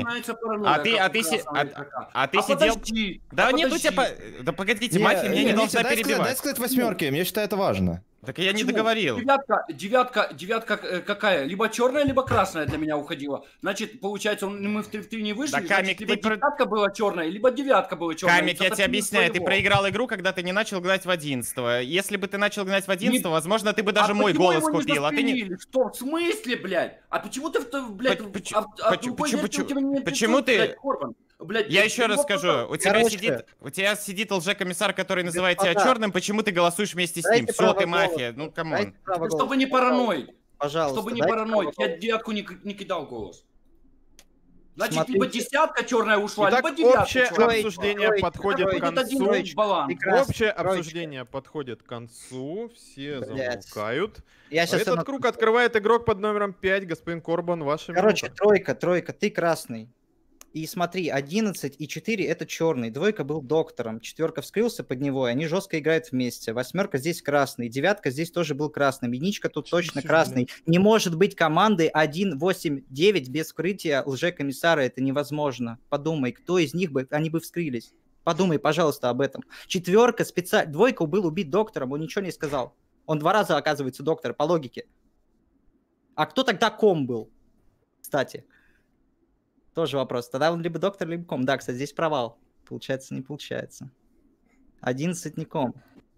А ты сидел... Подожди, Да нет, у тебя... Да погодите, мафия меня не должна Дай перебивать. сказать 8, я считаю, это важно. Так я не Почему? договорил. Девятка какая? Либо черная, либо красная для меня уходила. Значит, получается, мы в 3 не вышли. Да, Камик, значит, либо ты про- девятка была черная, либо девятка была черная. Камик, я тебе объясняю, ты проиграл игру, когда ты не начал гнать в 11-го. Если бы ты начал гнать в 11-го, возможно, ты бы даже мой почему голос его не купил, а ты не... застрелили? Что, в смысле, блядь? А почему ты, блядь, Почему ты... Блядь, Я еще раз вот скажу, у тебя сидит лже-комиссар, который называет тебя черным, почему ты голосуешь вместе с ним? Все, ты мафия, ну камон. Чтобы не параноид. Пожалуйста. Чтобы не дайте параноид. право Я девятку не кидал голос. Значит, Смотрите. либо десятка черная ушла, Итак, либо девятка общее черная. обсуждение подходит к Будет один концу. баланс. Общее Троечка. обсуждение подходит к концу. Все Блядь. замолкают. Я сейчас Этот круг открывает игрок под номером 5. Господин Корбан, ваша Короче, минута. тройка, ты красный. И смотри, 11 и 4 это черный. Двойка был доктором. Четверка вскрылся под него, и они жестко играют вместе. Восьмерка здесь красный. Девятка здесь тоже был красным. Единичка тут точно красный. Не может быть команды 1-8-9 без вскрытия лжекомиссара. Это невозможно. Подумай, кто из них бы, они бы вскрылись. Подумай, пожалуйста, об этом. Четверка специально... Двойка был убит доктором, он ничего не сказал. Он 2 раза, оказывается, доктор, по логике. А кто тогда ком был? Кстати. Тоже вопрос. Тогда он либо доктор, либо ком. Да, кстати, здесь провал. Получается, не получается. 11 не ком.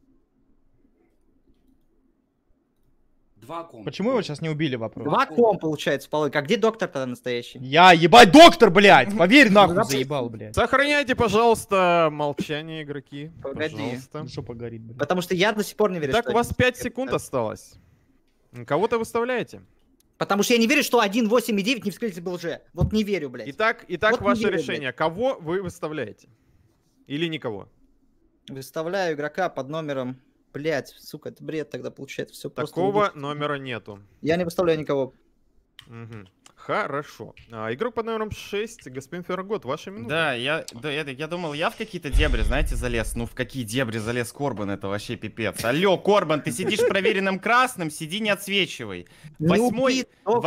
2 ком. Почему его сейчас не убили, вопрос? 2 ком, получается, по логике. А где доктор тогда настоящий? Я ебать доктор, блядь! Поверь, нахуй заебал, блядь. Сохраняйте, пожалуйста, молчание, игроки. Погоди. Пожалуйста. Жопа горит, блядь. Потому что я до сих пор не верю, Итак, что у вас 11. 5 секунд осталось. Кого-то выставляете? Потому что я не верю, что 1, 8 и 9 не вскрылись бы лже. Вот не верю, блядь. Итак, Вот не ваше верю, решение. Кого вы выставляете? Или никого? Выставляю игрока под номером... Блядь, сука, это бред тогда получается. Все Такого номера нету. Я не выставляю никого. Мгм. Хорошо. Игрок под номером 6, господин Фергот, ваша минута. Да, я думал, я в какие-то дебри, знаете, залез. Ну, в какие дебри залез Корбан, это вообще пипец. Алло, Корбан, ты сидишь проверенным красным, сиди, не отсвечивай. Восьмой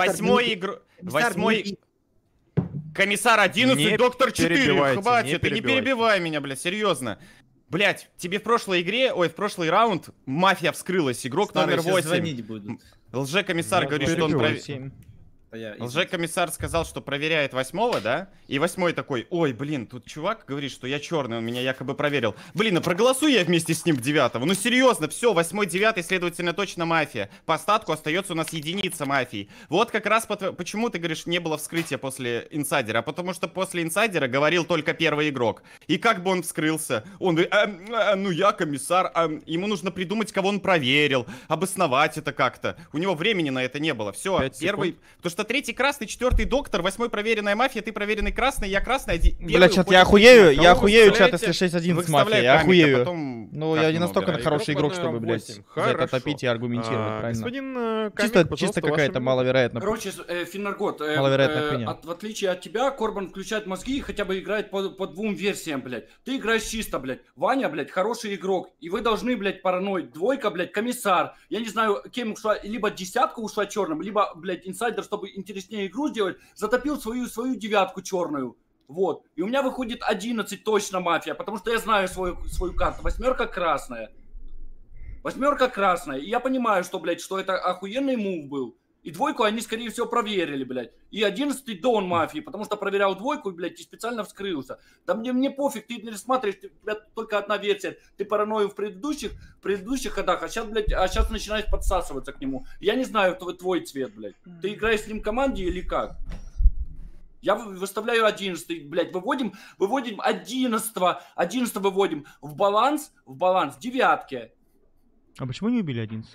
комиссар 11, Не доктор 4. перебивайте, не Хватит, ты не перебивайте. перебивай меня, блядь, серьезно. Блять, тебе в прошлой игре, в прошлый раунд мафия вскрылась, игрок Старые номер сейчас 8. звонить будут. Лже-комиссар говорит, что он перебиваю. Лже-комиссар сказал, что проверяет 8-го, да? И 8-й такой, ой, блин, тут чувак говорит, что я черный, он меня якобы проверил. Блин, а проголосую я вместе с ним 9-го. Ну серьезно, все, 8-й, 9-й, следовательно, точно мафия. По статку остается у нас единица мафии. Вот как раз почему ты говоришь, не было вскрытия после инсайдера. А потому что после инсайдера говорил только первый игрок. И как бы он вскрылся? Он говорит, ну я комиссар, ему нужно придумать, кого он проверил, обосновать это как-то. У него времени на это не было. Все, первый... Потому что третий красный, четвертый доктор, 8-й проверенная мафия, ты проверенный красный, я красный, Блядь, чат, я охуею, чат, если 6-11 мафия, я охуею. Ну, я не настолько хороший игрок, чтобы, блядь, за это топить и аргументировать, правильно? Господин Камик, Чисто какая-то маловероятная. Короче, Финнаргот, Маловероятная хуйня. в отличие от тебя, Корбан включает мозги и хотя бы играет по 2 версиям, блядь. Ты играешь чисто, блядь. Ваня, блядь, хороший игрок. И вы должны, блядь, параноить. Двойка, блядь, комиссар. Я не знаю, кем ушла, либо десятка ушла черным, либо, блядь, инсайдер, чтобы интереснее игру сделать, затопил свою девятку черную. Вот. И у меня выходит 11 точно мафия, потому что я знаю свою карту. 8 красная. 8 красная. И я понимаю, что, блядь, что это охуенный мув был. И двойку они, скорее всего, проверили, блядь. И 11-й дон мафии, потому что проверял двойку, блядь, и специально вскрылся. Да мне пофиг, ты не рассматриваешь, у тебя только одна версия. Ты паранойю в предыдущих ходах, а сейчас, блядь, начинаешь подсасываться к нему. Я не знаю, твой цвет, блядь. Ты играешь с ним в команде или как? Я выставляю 11-й, блядь, выводим 11-го. 11 выводим в баланс девятки. А почему не убили 11?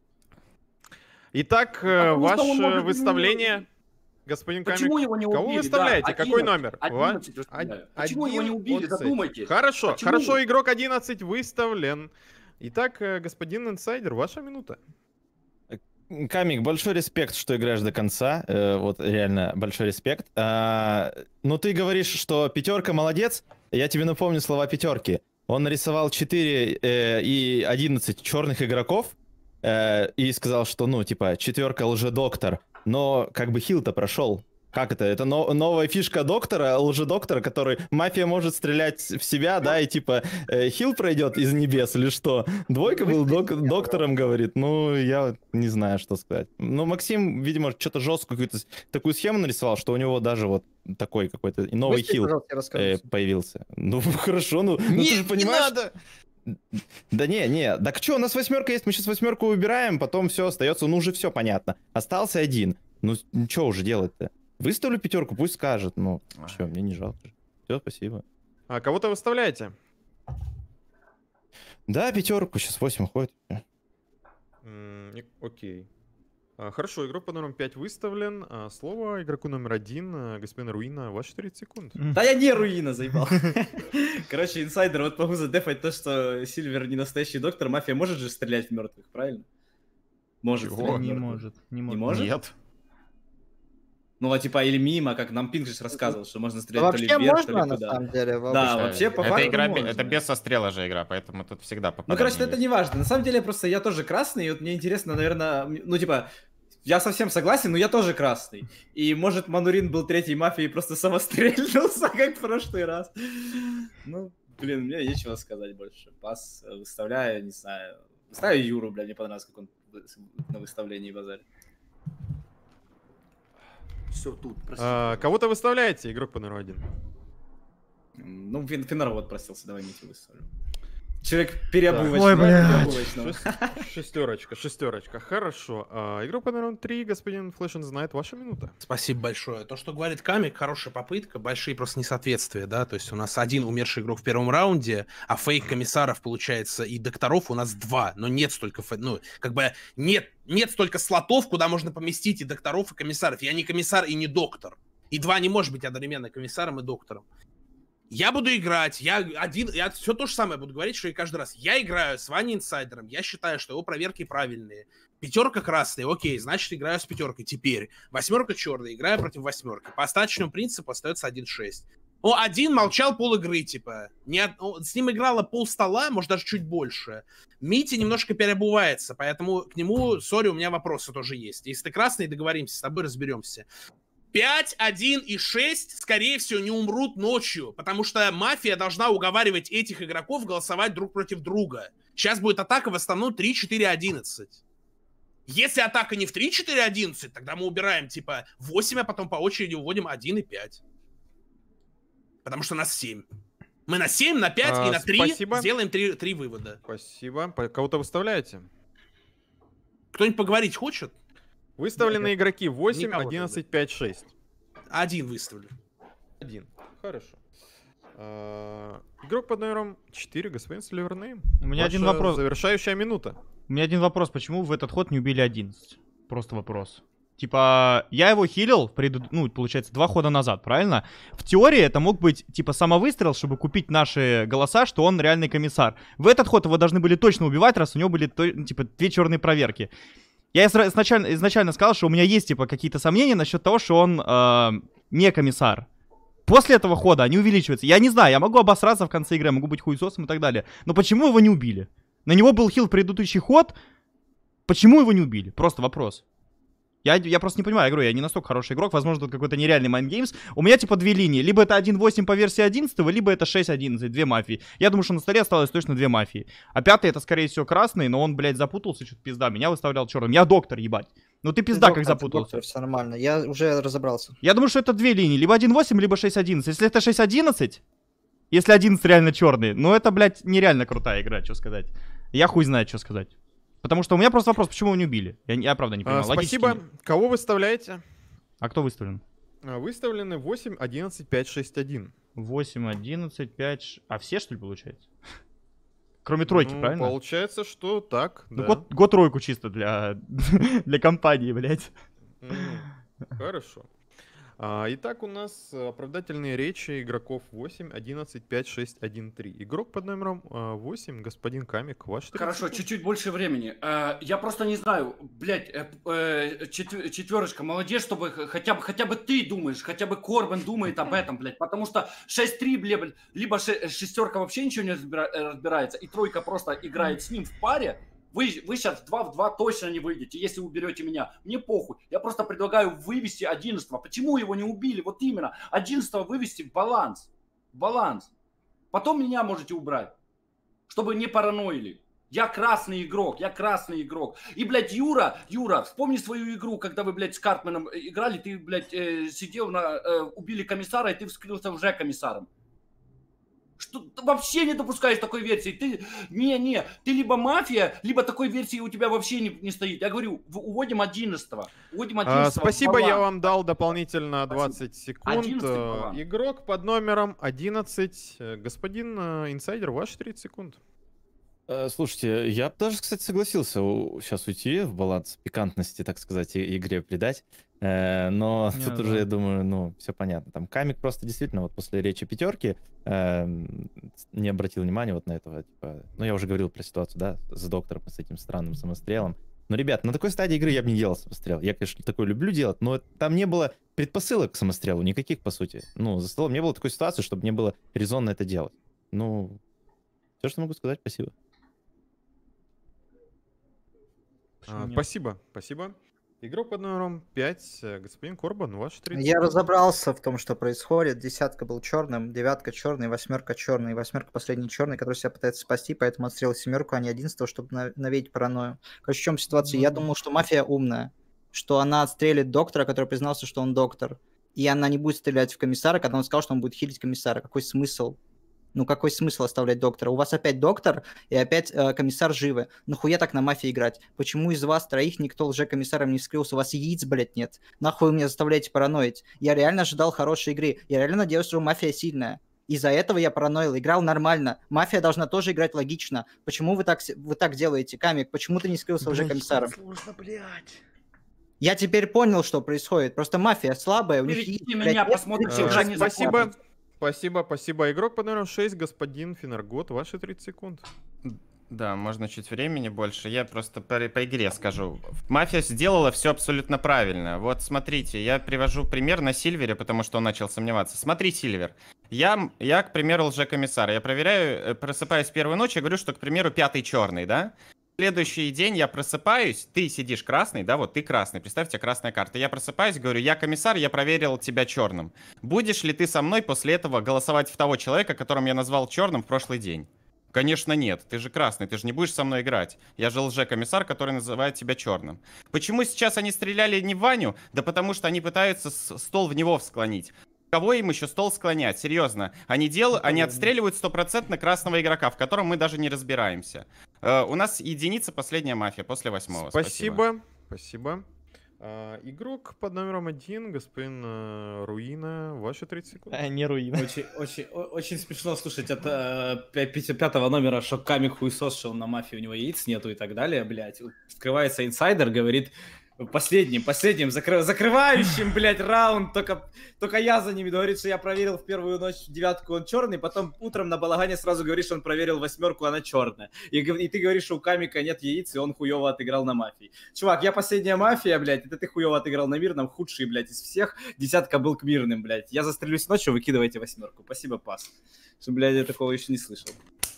Итак, ваше выставление, господин Камик. Почему его не убили? Кого вы выставляете? Да, Какой номер? 11 выставляю. Почему его не убили? 11. Задумайтесь. Хорошо, Почему? хорошо, игрок 11 выставлен. Итак, господин инсайдер, ваша минута. Камик, большой респект, что играешь до конца. Вот реально большой респект. Ну, ты говоришь, что 5 молодец. Я тебе напомню слова 5. Он нарисовал 4 и 11 черных игроков. И сказал, что, ну, типа, 4 лжедоктор. Но как бы хил-то прошел. Как это? Это новая фишка доктора, лжедоктора, который мафия может стрелять в себя, да, и типа хил пройдет из небес или что? Двойка был доктором, говорит. Ну, я не знаю, что сказать. Ну, Максим, видимо, что-то жесткую какую-то такую схему нарисовал, что у него даже вот такой какой-то новый хил появился. Ну, хорошо, ну ты же понимаешь... Не надо! Да не, так что, у нас 8 есть, мы сейчас 8 убираем, потом все остается, ну уже все понятно. Остался 1. Ну, что уже делать-то? Выставлю 5, пусть скажет. Ну, что, мне не жалко. Все, спасибо. А кого-то выставляете? Да, 5, сейчас 8 ходит. Окей. Хорошо, игрок под номером 5 выставлен. Слово игроку номер 1, господин Руина, ваши 30 секунд. Да я не Руина, заебал. Короче, инсайдер, вот могу задефать то, что Сильвер не настоящий доктор. Мафия может же стрелять в мертвых, правильно? Может. Не может. Не может? Нет. Ну, а типа, или мимо, как нам Пинк же рассказывал, что можно стрелять то ли Вообще вверх, то ли можно, на куда. самом деле. Да, вообще, по факту Это игра, можно. это без сострела же игра, поэтому тут всегда Ну, попадание короче, это есть. не важно. На самом деле, просто я тоже красный, и вот мне интересно, наверное, ну, типа, я совсем согласен, но я тоже красный. И, может, Манурин был третьей мафией и просто самострельнулся, как в прошлый раз. Ну, блин, мне нечего сказать больше. Пас выставляю, не знаю. Выставляю Юру, бля, мне понравилось, как он на выставлении базарит. Все тут, простите. Кого-то выставляете, игрок под номером 1? Ну, Финарвод просился, давай Митю выставлю. Человек переобувочный. Ой, блядь. Шестерочка. Хорошо. Игрок под номером 3, господин Флэш знает, ваша минута. Спасибо большое. То, что говорит Камик, хорошая попытка, большие просто несоответствия, да, то есть у нас один умерший игрок в первом раунде, а фейк комиссаров, получается, и докторов у нас 2, но нет столько, ну, как бы, нет столько слотов, куда можно поместить и докторов, и комиссаров. Я не комиссар и не доктор. И 2 не может быть одновременно комиссаром и доктором. Я буду играть, я все то же самое буду говорить, что и каждый раз. Я играю с Ваней инсайдером, я считаю, что его проверки правильные. 5 красная, окей, значит играю с 5. Теперь 8 черная, играю против 8. По остаточному принципу остается 1-6. Один молчал пол игры, типа. С ним играло пол стола, может даже чуть больше. Митя немножко переобувается, поэтому к нему, сори, у меня вопросы тоже есть. Если ты красный, договоримся, с тобой разберемся. 5, 1 и 6, скорее всего, не умрут ночью, потому что мафия должна уговаривать этих игроков голосовать друг против друга. Сейчас будет атака в основном 3-4-11. Если атака не в 3-4-11, тогда мы убираем типа 8, а потом по очереди уводим 1 и 5. Потому что нас 7. Мы на 7, на 5 и на 3 спасибо. сделаем 3 вывода. Спасибо. Кого-то выставляете? Кто-нибудь поговорить хочет? Выставлены игроки 8, Никого 11, 5, 6. 1 выставлю. 1. Хорошо. Игрок под номером 4, господин Сливернейм. У меня один вопрос. Завершающая минута. У меня один вопрос. Почему в этот ход не убили 11? Просто вопрос. Типа, я его хилил, ну, получается, 2 хода назад, правильно? В теории это мог быть, типа, самовыстрел, чтобы купить наши голоса, что он реальный комиссар. В этот ход его должны были точно убивать, раз у него были, типа, 2 черные проверки. Я изначально сказал, что у меня есть, типа, какие-то сомнения насчет того, что он не комиссар. После этого хода они увеличиваются. Я не знаю, я могу обосраться в конце игры, могу быть хуесосом и так далее. Но почему его не убили? На него был хил в предыдущий ход. Почему его не убили? Просто вопрос. Я просто не понимаю, я говорю, я не настолько хороший игрок, возможно, тут какой-то нереальный майндгеймс. У меня типа 2 линии, либо это 1.8 по версии 11, либо это 6.11, 2 мафии. Я думаю, что на столе осталось точно 2 мафии. А 5-й это, скорее всего, красный, но он, блядь, запутался, что-то пизда, меня выставлял черным. Я доктор, ебать. Ну ты пизда, как запутался. Все нормально, я уже разобрался. Я думаю, что это 2 линии, либо 1.8, либо 6.11. Если это 6.11, если 11 реально черный, ну это, блядь, нереально крутая игра, что сказать. Я хуй знает, что сказать. Потому что у меня просто вопрос, почему его не убили? Я правда не понимаю. Спасибо. Кого выставляете? А кто выставлен? Выставлены 8, 11, 5, 6, 1. 8, 11, 5... А все, что ли, получается? Кроме тройки, правильно? Получается, что так, ну, да. Год тройку чисто для компании, блядь. Хорошо. Итак, у нас оправдательные речи игроков 8, 11, 5, 6, 1, 3. Игрок под номером 8, господин Камик, ваш 30 Хорошо, секунд. чуть-чуть больше времени. Я просто не знаю, блядь, 4, молодец, чтобы хотя бы ты думаешь, хотя бы Корбан думает об этом, блядь, потому что 6-3, блядь, либо 6 вообще ничего не разбирается, и 3 просто играет с ним в паре. Вы сейчас 2 в 2 точно не выйдете, если уберете меня. Мне похуй. Я просто предлагаю вывести 11-го. Почему его не убили? Вот именно. 11-го вывести в баланс. Баланс. Потом меня можете убрать. Чтобы не параноили. Я красный игрок. И, блядь, Юра, вспомни свою игру, когда вы, блядь, с Картманом играли. Ты, блядь, сидел убили комиссара, и ты вскрылся уже комиссаром. Что ты вообще не допускаешь такой версии? Ты либо мафия, либо такой версии у тебя вообще не стоит. Я говорю, уводим 11-го. Спасибо, я вам дал дополнительно 20 секунд. 11 игрок под номером 11. Господин инсайдер, ваши 30 секунд. Слушайте, я бы даже, кстати, согласился сейчас уйти в баланс пикантности, так сказать, игре придать. Но Не, тут да. уже, я думаю, ну, все понятно. Там Камик просто действительно вот после речи пятерки не обратил внимания вот на этого. Типа, ну, я уже говорил про ситуацию, да, с доктором, с этим странным самострелом. Но, ребят, на такой стадии игры я бы не делал самострел. Я, конечно, такой люблю делать, но там не было предпосылок к самострелу, никаких, по сути. Ну, за столом не было такой ситуации, чтобы не было резонно это делать. Ну, все, что могу сказать, спасибо. Спасибо, спасибо. Игрок под номером 5, господин Корбан, ваши 30 Я секунд. разобрался в том, что происходит. Десятка был черным, девятка черный, восьмерка черный, восьмерка последний черный, который себя пытается спасти, поэтому отстрелил семерку, а не 11, чтобы навеять паранойю. Короче, в чем ситуация? Я думал, что мафия умная, что она отстрелит доктора, который признался, что он доктор, и она не будет стрелять в комиссара, когда он сказал, что он будет хилить комиссара. Какой смысл? Ну какой смысл оставлять доктора? У вас опять доктор и опять комиссар живы. Нахуя так на мафии играть? Почему из вас троих никто лже-комиссаром не вскрылся? У вас яиц, блядь, нет. Нахуй вы меня заставляете параноить? Я реально ожидал хорошей игры. Я реально надеялся, что мафия сильная. Из-за этого я параноил. Играл нормально. Мафия должна тоже играть логично. Почему вы так делаете, Камик? Почему ты не скрылся лже-комиссаром? Я теперь понял, что происходит. Просто мафия слабая. У них Переведите яиц, меня, блядь, посмотрите, нет. уже не Спасибо. Спасибо. Игрок под номером 6, господин Финаргот, ваши 30 секунд. Да, можно чуть времени больше. Я просто по игре скажу. Мафия сделала все абсолютно правильно. Вот смотрите, я привожу пример на Сильвере, потому что он начал сомневаться. Смотри, Сильвер. Я, к примеру, лже-комиссар. Я проверяю, просыпаюсь первую ночь и говорю, что, к примеру, 5-й черный, да? Следующий день я просыпаюсь, ты сидишь красный, да, вот ты красный, представьте, красная карта. Я просыпаюсь, говорю, я комиссар, я проверил тебя черным. Будешь ли ты со мной после этого голосовать в того человека, которым я назвал черным в прошлый день? Конечно нет, ты же красный, ты же не будешь со мной играть. Я же лже-комиссар, который называет тебя черным. Почему сейчас они стреляли не в Ваню? Да потому что они пытаются стол в него склонить. Кого им еще стол склонять? Серьезно. Они отстреливают 100% красного игрока, в котором мы даже не разбираемся. У нас единица последняя мафия после 8-го. Спасибо. Игрок под номером 1, господин Руина, ваши 30 секунд. Не Руина. Очень смешно слушать от 55-го номера, что Камик хуесос, что он на мафии, у него яиц нету и так далее, блядь. Скрывается инсайдер, говорит, последним, закрывающим, блядь, раунд, только я за ними, говорит, что я проверил в первую ночь девятку, он черный, потом утром на балагане сразу говоришь, что он проверил восьмерку, она черная. И ты говоришь, что у Камика нет яиц, и он хуево отыграл на мафии. Чувак, я последняя мафия, блядь, это ты хуево отыграл на мирном, худший, блядь, из всех, десятка был к мирным, блядь. Я застрелюсь ночью, выкидывайте восьмерку. Спасибо, пас. Что, блядь, я такого еще не слышал.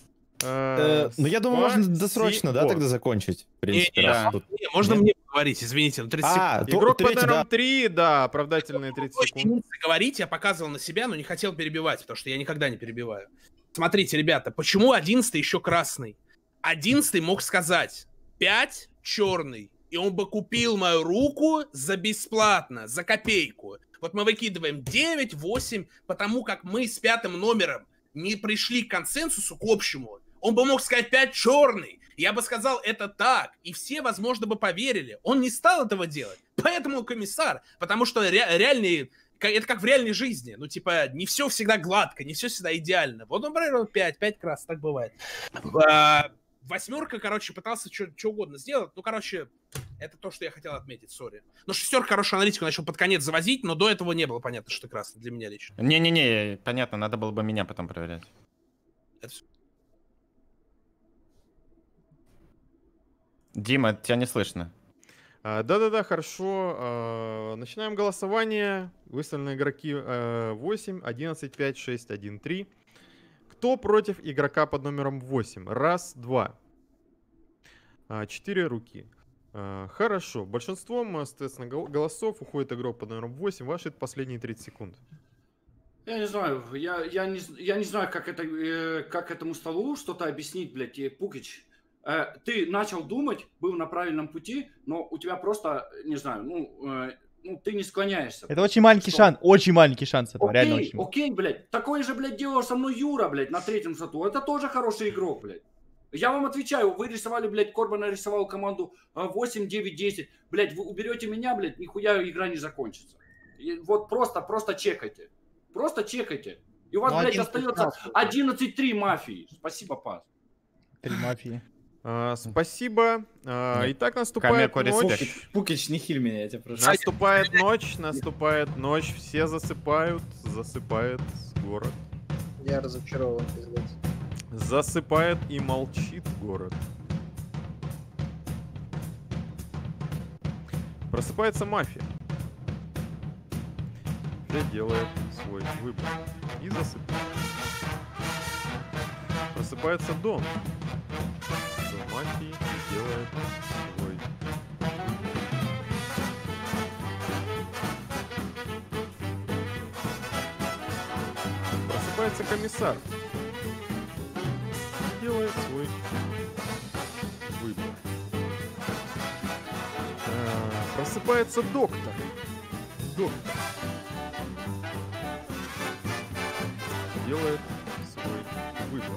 Ну, я думаю, можно досрочно, да, тогда закончить. В принципе, раз тут... Можно мне поговорить, извините, ну 30 секунд. Игрок под номером 3, да, оправдательные 30 секунд. Говорить, я показывал на себя, но не хотел перебивать, потому что я никогда не перебиваю. Смотрите, ребята, почему 11-й еще красный? 11-й мог сказать 5 черный, и он бы купил мою руку за бесплатно, за копейку. Вот мы выкидываем 9, 8, потому как мы с 5-м номером не пришли к консенсусу, к общему. Он бы мог сказать 5 черный. Я бы сказал это так, и все, возможно, бы поверили. Он не стал этого делать. Поэтому он комиссар. Потому что реальные... Это как в реальной жизни. Ну, типа, не все всегда гладко, не все всегда идеально. Вот он проверил 5 раз, так бывает. Восьмерка, короче, пытался что угодно сделать. Ну, короче, это то, что я хотел отметить, сори. Но шестерка хорошую аналитику начал под конец завозить, но до этого не было понятно, что ты красный для меня лично. Не-не-не, понятно, надо было бы меня потом проверять. Это все. Дима, тебя не слышно. Да-да-да, хорошо. Начинаем голосование. Выставлены игроки 8, 11, 5, 6, 1, 3. Кто против игрока под номером 8? Раз, два. 4 руки. Хорошо. Большинством, соответственно, голосов уходит игрок под номером 8. Ваши последние 30 секунд. Я не знаю, я не знаю, как этому столу что-то объяснить, блядь, Пукич. Ты начал думать, был на правильном пути, но у тебя просто, не знаю, ты не склоняешься. Это очень маленький шанс, очень маленький шанс этого, реально очень. Окей, блядь, такое же, блядь, делал со мной Юра, блядь, на 3-м сату. Это тоже хороший игрок, блядь. Я вам отвечаю, вы рисовали, блядь, Корбан нарисовал команду 8, 9, 10. Блядь, вы уберете меня, блядь, нихуя игра не закончится. И вот просто чекайте. Просто чекайте. И у вас, блядь, остается 11-3 мафии. Спасибо, пас. 3 мафии. Спасибо. Итак, наступает Камеко ночь. респект. Пукич, не хиль меня, я тебя прошу. Наступает ночь, все засыпают, засыпает город. Я разочарован, пиздец. Засыпает и молчит город. Просыпается мафия. Все делает свой выбор и засыпает. Просыпается Дон. За мафией и делает свой выбор. Просыпается комиссар. Делает свой выбор. Просыпается доктор. Доктор. Делает свой выбор.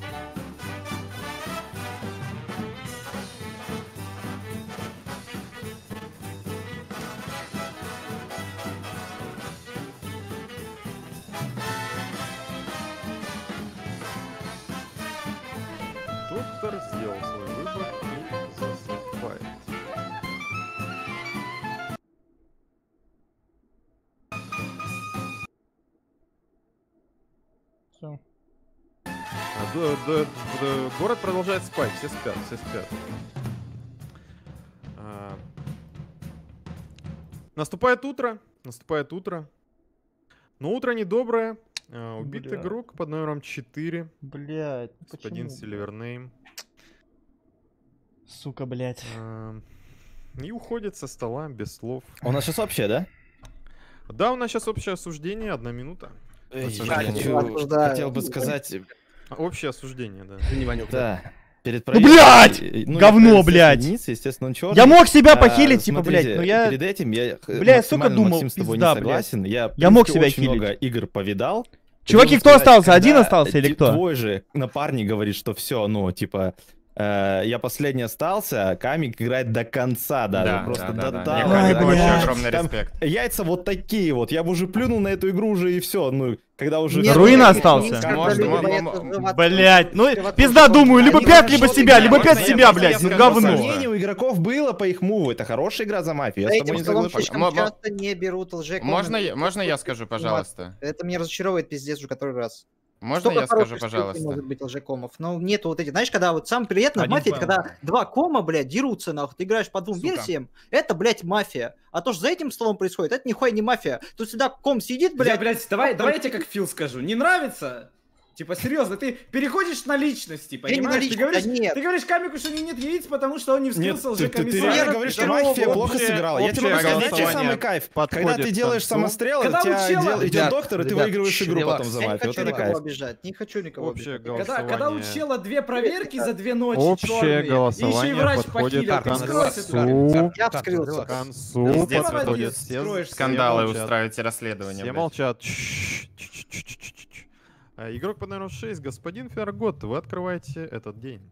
Доктор сделал свой выбор и засыпает. Всё. Город продолжает спать, все спят, все спят. Наступает утро. Но утро недоброе. Убит Бля. игрок под номером 4. Блядь, Господин почему? Сильвернейм. Сука, блядь. И уходит со стола без слов. У нас сейчас общее, да? Да, у нас сейчас общее осуждение, 1 минута. Я Осуждаю. хотел бы сказать... Общее осуждение, да. Не, Ванюк, Да. Перед Ну, блядь! проездом, Говно, я, блядь! Естественно, он черный. Я мог себя похилить, типа, смотрите, блядь, но я... Перед этим я Бля, я сука максимально, думал, Максим, с тобой пизда, не согласен. Я, в Я мог принципе, себя очень много хилить. игр повидал. Чуваки, Должен кто сказать, остался? Один когда остался или кто? Твой же напарник говорит, что все, ну, типа... я последний остался, а Камик играет до конца даже. Да, просто да. до Мне тала. Камику блядь. очень огромный Там респект. яйца вот такие вот. Я бы уже плюнул на эту игру уже и все. Ну, когда уже... Нет, Руина нет, остался. никогда Можно, люди мо- боятся мо- взрываться. Блядь, ну Приватный пизда закон. думаю, либо Они 5, либо хорошо себя, либо можно 5 я- себя, можно я блядь, скажу говно. сомнение? Сомнение у игроков было по их муву. Это хорошая игра за мафию. Я За с тобой этим не столом соглашусь. слишком Мо- часто не берут лжекомменты. Можно я скажу, пожалуйста? Это меня разочаровывает пиздец уже который раз. Можно Столько я скажу, хороших скрипей пожалуйста? может быть лжекомов. Но нету вот этих, знаешь, когда вот самое приятное в Один мафии, это файл. когда 2 кома, блядь, дерутся, нахуй, ты играешь по 2 Сука. версиям, это, блядь, мафия. А то, что за этим столом происходит, это нихуя не мафия. Тут всегда ком сидит, блядь. Блядь, давай я тебе как Фил скажу. Не нравится? Типа, серьезно, ты переходишь на личности, Я не на понимаешь? личность, Ты говоришь Камику, что у него нет яиц, потому что он не Нет, вскрылся ты лжекомиссаром. реально говоришь, что мафия плохо сыграла. Я тебе могу сказать, знаете, голосование самый кайф? подходит Когда ты к делаешь концу. самострел, Когда у тебя у чела- идет Ребят, доктор, и ты ребят, выигрываешь игру релакс. потом за Я не мафию. Вот хочу это никого кайф. обижать, не хочу никого Общее обижать. Когда у чела 2 проверки за 2 ночи, Общее чёрные, голосование и еще и врач подходит похилил, к ты концу. вскройся тут. Я вскрылся. К концу Здесь подходит молодец, все скроешься. Скандалы молчат. устраиваете, расследования. Все блядь. молчат. Игрок под номером 6, господин Фергот, вы открываете этот день.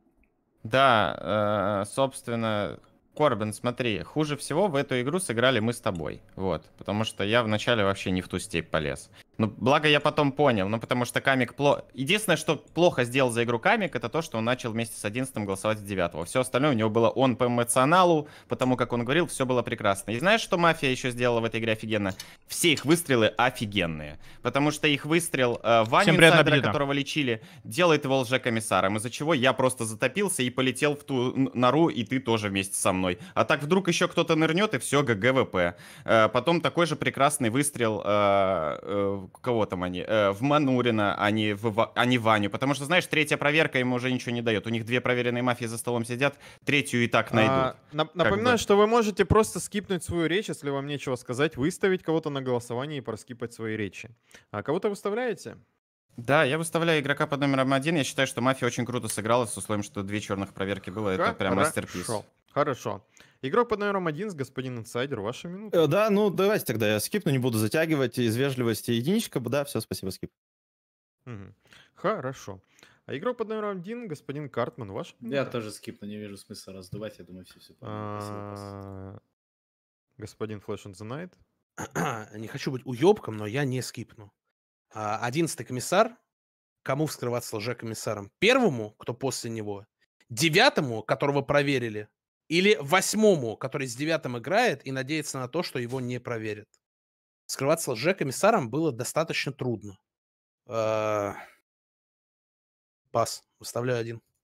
Да, собственно, Корбин, смотри, хуже всего в эту игру сыграли мы с тобой. Вот, потому что я вначале вообще не в ту степь полез. Ну, благо я потом понял, ну, потому что Камик Единственное, что плохо сделал за игру Камик, это то, что он начал вместе с 11-м голосовать с 9-го. Все остальное у него было он по эмоционалу, потому как он говорил, все было прекрасно. И знаешь, что Мафия еще сделала в этой игре офигенно? Все их выстрелы офигенные. Потому что их выстрел Ваню Всем приятного Инсайдера, аппетита. которого лечили, делает его лжекомиссаром, из-за чего я просто затопился и полетел в ту нору, и ты тоже вместе со мной. А так вдруг еще кто-то нырнет, и все, ГГВП. Потом такой же прекрасный выстрел, кого там они, в Манурина, а не Ваню. Потому что, знаешь, 3-я проверка ему уже ничего не дает. У них 2 проверенные мафии за столом сидят, 3-ю и так найдут. Напоминаю, бы. что вы можете просто скипнуть свою речь, если вам нечего сказать, выставить кого-то на голосование и проскипать свои речи. А кого-то выставляете? Да, я выставляю игрока под номером 1. Я считаю, что Мафия очень круто сыграла с условием, что 2 черных проверки было. Это прям мастерпис. Хорошо. Игрок под номером 1, господин Инсайдер, ваша минута. Да, ну давайте тогда я скипну, не буду затягивать из вежливости. Единичка, да, все, спасибо, скип. Мгм. Хорошо. А игрок под номером 1, господин Картман, ваша минута. Я тоже скипну, не вижу смысла раздувать, я думаю, все поняли. Спасибо. Господин Flash on the Night. Не хочу быть уебком, но я не скипну. 11-й комиссар Кому вскрываться лжекомиссаром? Первому, кто после него? 9-му, которого проверили? Или 8-му, который с 9-м играет и надеется на то, что его не проверят? Вскрываться лжекомиссаром было достаточно трудно. Пас. Выставляю 1.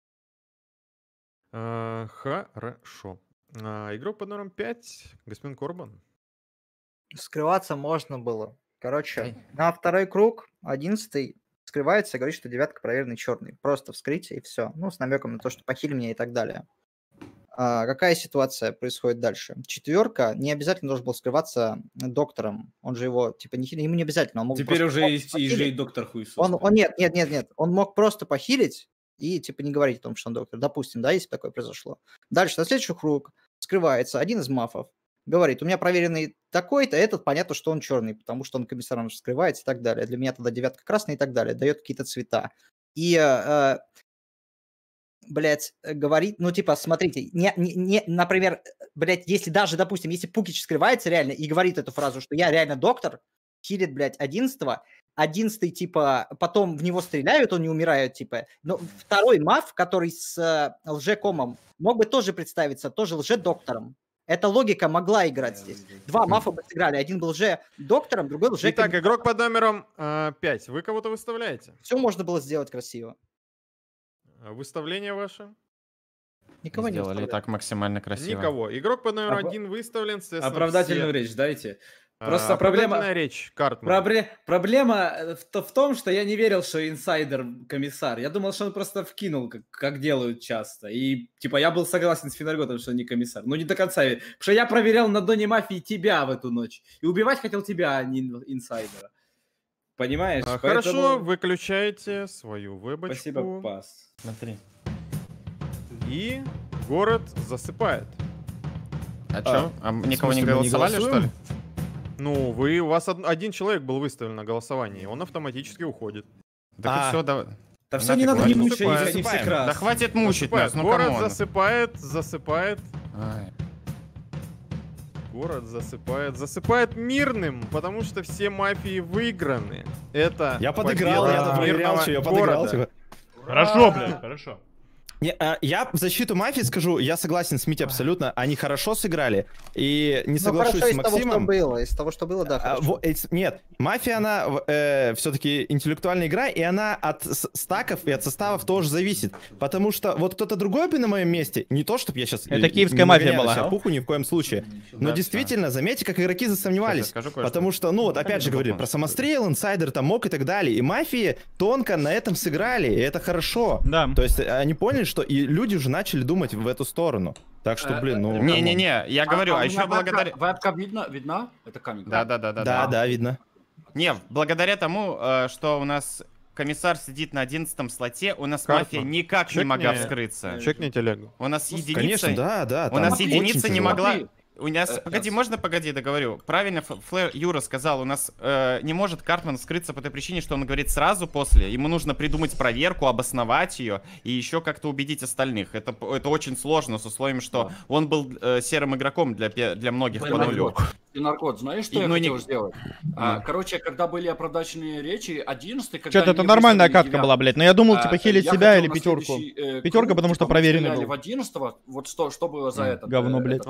Хорошо. Игрок под номером 5, господин Корбан. Скрываться можно было. Короче, на второй круг 11-й скрывается и говорит, что 9-ка проверенный черный. Просто вскрытие и все. Ну, с намеком на то, что похили меня и так далее. Какая ситуация происходит дальше? 4-ка не обязательно должен был скрываться доктором. Он же его, типа, ему не обязательно. Он мог Теперь просто уже похилить. и доктор хуесос. Нет. Он мог просто похилить и, типа, не говорить о том, что он доктор. Допустим, да, если такое произошло. Дальше, на следующий круг скрывается один из мафов. Говорит, у меня проверенный такой-то, этот понятно, что он черный, потому что он комиссаром скрывается и так далее. Для меня тогда 9-ка красная и так далее. Дает какие-то цвета. И... говорит, ну, типа, смотрите, например, если даже, допустим, если Пукич скрывается реально и говорит эту фразу, что я реально доктор, хилит, 11-го, 11-й, типа, потом в него стреляют, он не умирает, типа, но второй маф, который с лжекомом, мог бы тоже представиться, тоже лже-доктором. Эта логика могла играть здесь. Два мафа бы сыграли, один был лже-доктором, другой лже... Итак, игрок под номером 5, вы кого-то выставляете? Все можно было сделать красиво. Выставление ваше? Никого не Сделали так максимально красиво. Никого. Игрок под номером 1 выставлен. Оправдательную речь дайте. Просто проблема... речь, Картман. Проблема в том, что я не верил, что инсайдер комиссар. Я думал, что он просто вкинул, как делают часто. И, типа, я был согласен с Финарготом, что он не комиссар. Но не до конца. Потому что я проверял на Доне Мафии тебя в эту ночь. И убивать хотел тебя, а не инсайдера. Понимаешь? Хорошо, поэтому... выключайте свою вебочку. Спасибо, пас. Смотри. И город засыпает. А чё? Никого не голосовали, что ли? Ну, у вас один человек был выставлен на голосовании, он автоматически уходит. Так и все, давай. Да все, не надо не мучить, они все красные. Да хватит мучить нас, ну город камон. засыпает. Город засыпает мирным, потому что все мафии выиграны. Это я подыграл, я проверял, что я подыграл. Хорошо, блядь, хорошо. Я в защиту мафии скажу, я согласен с Митей абсолютно, они хорошо сыграли, и не соглашусь с Максимом. Из того, что было, да, хорошо. Нет, мафия, она все-таки интеллектуальная игра, и она от стаков и от составов тоже зависит, потому что вот кто-то другой бы на моем месте, не то, чтобы я сейчас... Это киевская мафия была. Пуху ни в коем случае, но действительно, заметьте, как игроки засомневались, потому что, ну вот опять же говорили про самострел, инсайдер, там мог и так далее, и мафии тонко на этом сыграли, и это хорошо. Да. То есть они поняли, что и люди уже начали думать в эту сторону. Так что, блин, ну... Не-не-не, я говорю, а еще благодаря... Вебка видна? Это камень. Да, видно. Не, благодаря тому, что у нас комиссар сидит на 11-м слоте, у нас мафия никак не могла вскрыться. Чекни телегу. У нас единица... Конечно, да. У нас единица не могла... У нас, можно договорю? Правильно Юра сказал, у нас не может Картман скрыться по той причине, что он говорит сразу после. Ему нужно придумать проверку, обосновать ее и еще как-то убедить остальных. Это очень сложно с условием, что он был серым игроком для многих по нулю. Наркот, знаешь, что я хотел сделать? Короче, когда были оправдательные речи, 11-й... Что-то это нормальная катка была, блядь. Но я думал, типа, хилить себя или пятерку. Пятерка, потому что проверенный был. в 11-го, вот что было за это? Говно, блядь.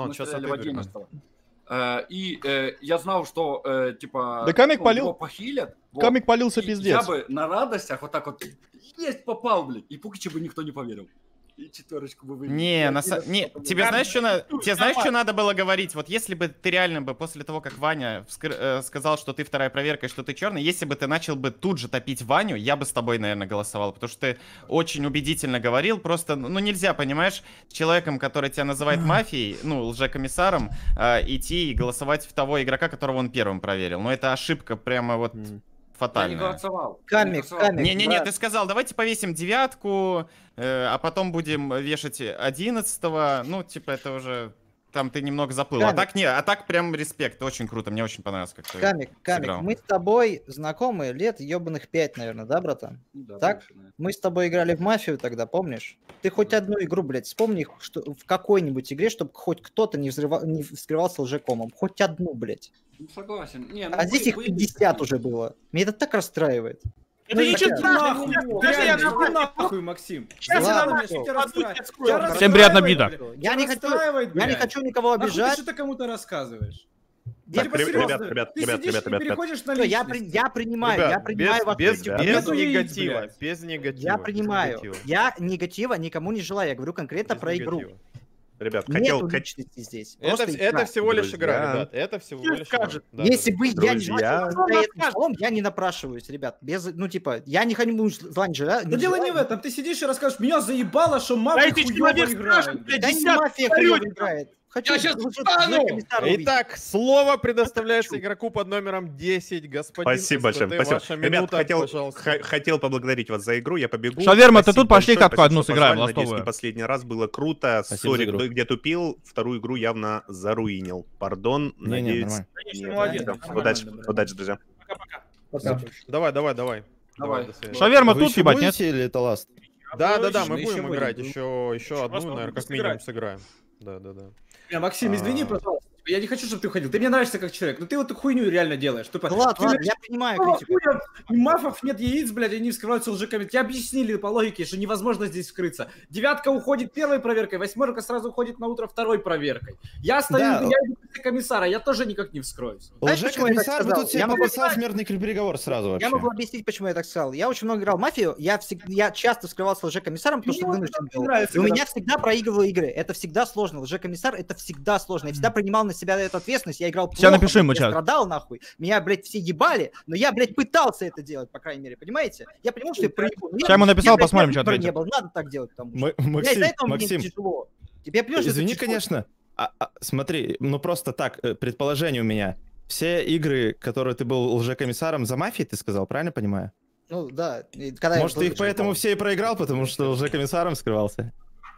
И я знал, что, типа, да камик палил. его похилят. Камик палился пиздец. Я бы на радостях вот так вот, есть попал, блядь, и Пукича бы никто не поверил. И 4 бы вы... Тебе знаешь, что надо было говорить? Вот если бы ты реально бы после того, как Ваня сказал, что ты вторая проверка и что ты черный, если бы ты начал бы тут же топить Ваню, я бы с тобой, наверное, голосовал, потому что ты очень убедительно говорил, просто, ну, нельзя, понимаешь, с человеком, который тебя называет мафией, ну, лжекомиссаром, идти и голосовать в того игрока, которого он первым проверил. Ну, это ошибка прямо вот... фатально. Я не голосовал. Камик. Не, ты сказал, давайте повесим 9-ку, а потом будем вешать 11-го. Ну, типа, это уже... Там ты немного заплыл. А так прям респект. Очень круто. Мне очень понравилось, как ты Камик, сыграл. мы с тобой знакомы лет ебаных 5, наверное, да, братан? Да, так? больше, Мы с тобой играли в мафию тогда, помнишь? Ты хоть одну игру, блядь, вспомни, что в какой-нибудь игре, чтобы хоть кто-то не вскрывался лжекомом. Хоть одну, блядь. Ну, согласен. Здесь их 50 уже было. Меня это так расстраивает. Это ничего нахуй, страшного. Подожди, я реально, нахуй, Максим. Сейчас я Ладно, нормально что тебя подуть расстраивает? открою. Тебя Всем приятного расстраивает, аппетита. блядь? Я не Тебя хочу- расстраивает, Я не блядь? хочу никого Нахуй обижать. ты что-то кому-то рассказываешь? Так, Типа, ребят, серьезно, ребят, ты ребят, сидишь ребят, и ребят. переходишь на Всё, я личности. принимаю, Ребят, я принимаю вашу без критику. Нету яиц, негатива, блядь. без негатива. Я без принимаю. негатива. Я негатива никому не желаю. Я говорю конкретно Без про игру. негатива. Ребят, Нету личности здесь. Это, Просто это игра. всего лишь игра, Друзья. ребят. Это всего лишь игра. скажет? Да, Если да, бы я не Друзья. желаю за этим столом, я не напрашиваюсь, ребят. Без, ну, типа, я не хочу зла не желаю. Да дело не в этом, ты сидишь и расскажешь, меня заебало, что Да мафия эти хуёво человек играет. спрашивает, блядь, Да не десяток мафия орёт. хуёво играет. Хочу Я щас уже встану! комиссара увидеть. Итак, слово предоставляется игроку под номером 10, господин Спасибо большое. СТТ, Спасибо. ваша Ребят, минута, хотел, пожалуйста. хотел поблагодарить вас за игру. Я побегу. Шаверма, ты Спасибо тут? Пошли большое, катку одну спасибо, что сыграем, позвали. Надеюсь, ластовую. не последний раз. Было круто. Спасибо за Сорик, игру. где тупил. Вторую игру явно заруинил. Пардон. Не-не, Надеюсь. нормально. Конечно, нет. молодец. Всё, Нормально, Удачи, нормально. удачи, друзья. Пока-пока. Пока. Давай. Давай. До свидания. Шаверма Вы тут, еще ебать, нет? будете или это ласт? Да, Ну, мы еще будем будем. играть. Еще одну, возможно, наверное, как сыграем. минимум сыграем. Да. Максим, извини, А. пожалуйста. Я не хочу, чтобы ты уходил. Ты мне нравишься как человек, но ты вот эту хуйню реально делаешь. Тупо, Ну ладно, ты ладно, я принимаю какого критику. хуя? У мафов нет яиц, блядь, они вскрываются лжиками. Тебе объяснили по логике, что невозможно здесь вскрыться. Девятка уходит первой проверкой, восьмерка сразу уходит на утро второй проверкой. Я стою, Да. я иду после комиссара, я тоже никак не вскроюсь. Знаешь, почему я так Лжекомиссар, вы сказал? тут себе Я могу подписал смертный переговор сразу вообще. Я могу объяснить, почему я так сказал. Я очень много играл в мафию, я часто вскрывался лжекомиссаром, потому что Мне вынужден вот был. нравится, И у когда- меня всегда проигрывали игры. Это всегда сложно. Лжекомиссар — это всегда сложно. Я всегда принимал на себя эту ответственность. Я играл Сейчас плохо, напишу ему я чат. страдал нахуй. Меня, блядь, все ебали, но я, блядь, пытался это делать, по крайней мере. Понимаете? Я понимал, что я проебу. Сейчас ему написал, посмотрим, что ответит. ответит. Не было. Надо так делать, потому что. Я Максим, из-за этого мне Максим, тяжело. Тебе понимаешь, что это извини, тяжело? конечно. Смотри, ну просто так, предположение у меня. Все игры, которые ты был лжекомиссаром за мафией, ты сказал, правильно понимаю? Ну, да. И когда я Может, был ты их поэтому лжекомиссаром. все и проиграл, потому что лжекомиссаром скрывался?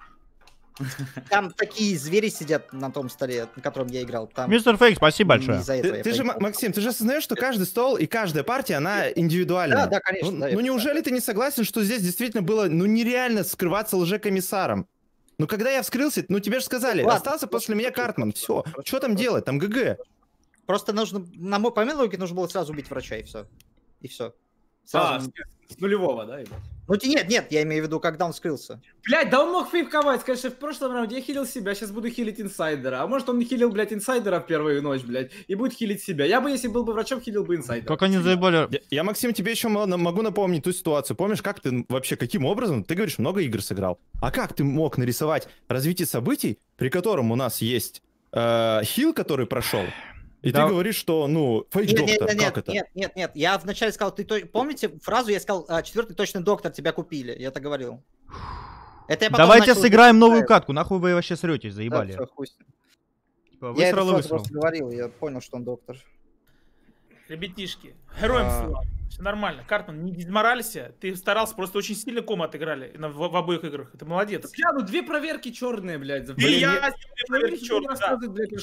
Там такие звери сидят на том столе, на котором я играл. Там Мистер Фейк, спасибо не большое. из-за этого я Ты же, проиграл. Максим, ты же осознаешь, что каждый стол и каждая партия, она индивидуальная. Да, конечно, Ну, да, я ну понимаю. неужели ты не согласен, что здесь действительно было, ну, нереально скрываться лжекомиссаром? Ну, когда я вскрылся, ну, тебе же сказали, Ладно, остался после меня Картман, все. хорошо, Что там хорошо. делать? Там ГГ. Просто нужно, по моей логике, нужно было сразу убить врача, и все. И все. А, с нулевого, да, ебать? Ну, нет, я имею в виду, когда он скрылся. Блядь, да он мог фейковать, сказать, что в прошлом раунде я хилил себя, сейчас буду хилить инсайдера. А может он не хилил, блядь, инсайдера в первую ночь, блядь, и будет хилить себя. Я бы, если был бы врачом, хилил бы инсайдера. Как они заебали. Я, Максим, тебе еще могу напомнить ту ситуацию. Помнишь, как ты вообще, каким образом, ты говоришь, много игр сыграл. А как ты мог нарисовать развитие событий, при котором у нас есть хил, который прошел, и Да. ты говоришь, что, ну, фейдж-доктор, как это? Нет. Я вначале сказал, помните фразу, я сказал, четвертый точно доктор, тебя купили. Я так говорил. Это я потом Давайте начал сыграем новую устраивать. катку. Нахуй вы вообще сретесь, Да, заебали. всё, хуй с ним. Типа, Я это высрал и сразу высрал. просто говорил, я понял, что он доктор. Ребятишки, героям А. слава. Все нормально. Картман, не дезморалься. Ты старался, просто очень сильно ком отыграли в обоих играх. Ты молодец. Бля, ну две проверки черные, блядь. И я проверки чёрт, да.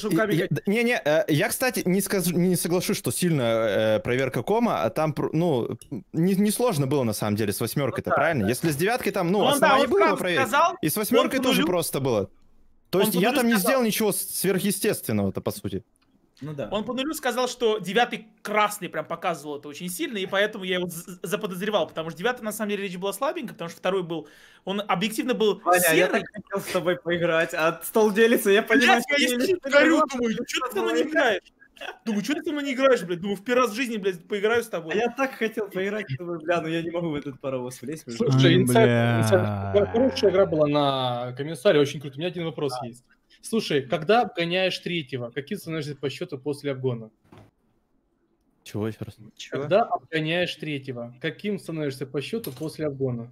Я, кстати, не соглашусь, что сильно проверка кома, а там, ну, несложно было на самом деле с восьмеркой-то, правильно? Если с девяткой там, ну, Он, да, основание он было сразу проверить, сказал, и с восьмеркой он тоже по нулю- просто было. То он есть по я нулю там не сказал. сделал ничего сверхъестественного-то, по сути. Ну да. Он по нулю сказал, что девятый красный прям показывал это очень сильно, и поэтому я его заподозревал, потому что девятый на самом деле речь была слабенькая, потому что второй был, он объективно был Ваня, я серый. так хотел с тобой поиграть, а стол делится, я понимаю, Блядь, я сижу, горю, думаю, что ты со мной не играешь? Думаю, что ты со мной не играешь, блядь? Думаю, в первый раз в жизни, блядь, поиграю с А тобой. я так хотел поиграть, думаю, бля, ну я не могу в этот паровоз влезть. Слушай, бля. хорошая игра была на комиссаре, очень круто. У меня один вопрос есть. Слушай, когда обгоняешь третьего, каким становишься по счету после обгона? Чего еще раз? Когда обгоняешь третьего, каким становишься по счету после обгона?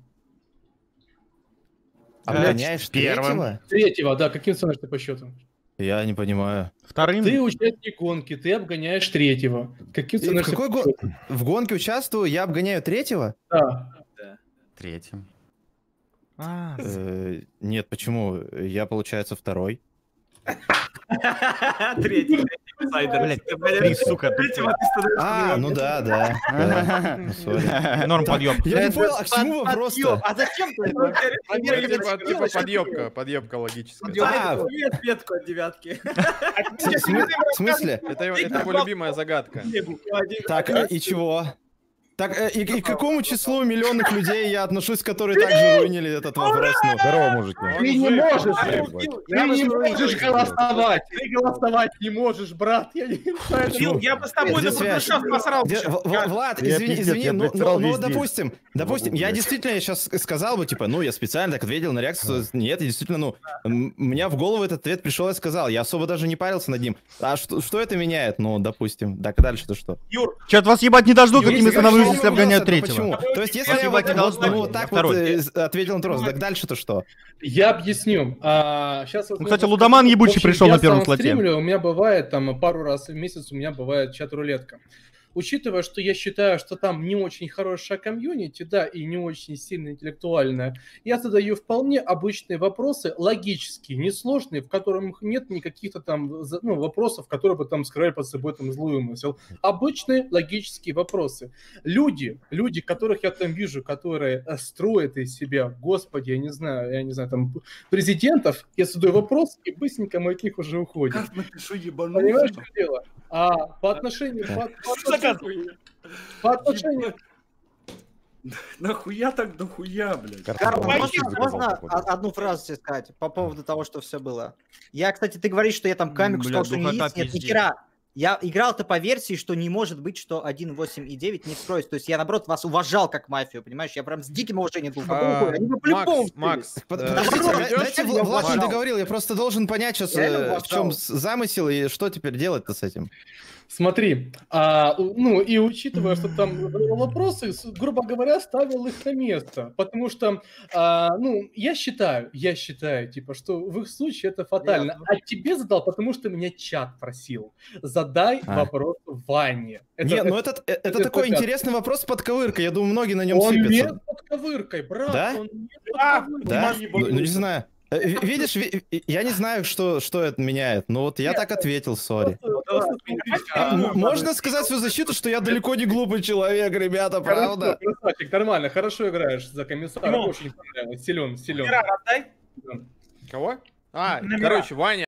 Обгоняешь первым. третьего? Третьего, да, каким становишься по счету? Я не понимаю. Вторым. Ты участник гонки, ты обгоняешь третьего. Каким И в становишься какой по гон- счету? В гонке участвую, я обгоняю третьего? Да. Третьим. Нет, почему? Я, получается, второй. Третий инсайдер. Блядь, сука. Третьего ты становишься Ну да. Да. Ну, сори. Норм подъем. Я не понял, а к чему вопрос-то? А зачем ты это? Типа подъебка логическая. А, Привет, Петку от девятки. в смысле? Это его любимая загадка. Так, и чего? Так, и к какому числу миллионных людей я отношусь, которые также руинили этот вопрос? Ну, здорово, мужики. Ты не можешь, Я ты не бы можешь голосовать. Ты голосовать не можешь, брат. Я не знаю. Кирилл, я бы с тобой Где на связь? брудершафт посрал. Где- сейчас. Влад, Я извини, пиздец, извини, я, блядь, ну, срал ну, весь день. допустим, я действительно сейчас сказал бы, типа, ну, я специально так ответил на реакцию, нет, и действительно, ну, у меня в голову этот ответ пришел, я сказал, я особо даже не парился над ним. А что это меняет? Ну, допустим, так дальше-то что? Юр, Чё-то вас ебать не дождут, Юрий, какими я становлюсь, не если ругался, обгоняют это третьего. почему? То есть, если Вас я ебать вот, не должны, ну, блин, так я вот второй. ответил на вопрос, так дальше-то что? Я объясню. Сейчас, Ну, кстати, Лудоман ебучий пришел на первом слоте. Стримлю, у меня бывает там пару раз в месяц, у меня бывает чат-рулетка. Учитывая, что я считаю, что там не очень хорошая комьюнити, да, и не очень сильно интеллектуальная, я задаю вполне обычные вопросы, логические, несложные, в которых нет никаких-то там вопросов, которые бы там скрывали под собой там злой умысел. Обычные логические вопросы. Люди, которых я там вижу, которые строят из себя, господи, я не знаю, там, президентов, я задаю вопрос, и быстренько мы от них уже уходим. Как напишу ебанулся? Понимаешь, что дело? А по отношению... По отношению... Нахуя так дохуя, блядь? Карпман, можно одну фразу тебе сказать по поводу того, что все было? Я, кстати, ты говоришь, что я там камику сказал, что не яиц. Нет, ни хера. Я играл-то по версии, что не может быть, что 1.8 и 9 не встроится. То есть я, наоборот, вас уважал как мафию, понимаешь? Я прям с диким уважением был. Они бы по-любому Макс, Дайте Влад не договорил, я просто должен понять сейчас, в чем уважал. замысел и что теперь делать-то с этим. Смотри, и учитывая, что там вопросы, грубо говоря, ставил их на место, потому что, я считаю, типа, что в их случае это фатально. А тебе задал, потому что меня чат просил. Задай вопрос Ване. Это такой интересный вопрос с подковыркой, я думаю, многие на нем Он сыпятся. не с подковыркой, брат, Да? он не с подковыркой. Да? Ну, не знаю. Видишь, я не знаю, что это меняет, но вот я так ответил, сори. Можно сказать в свою защиту, что я далеко не глупый человек, ребята, правда? Красавчик, нормально, хорошо играешь за комиссара, очень понравилось, силен. Отдай. Кого? Номера. Короче, Ваня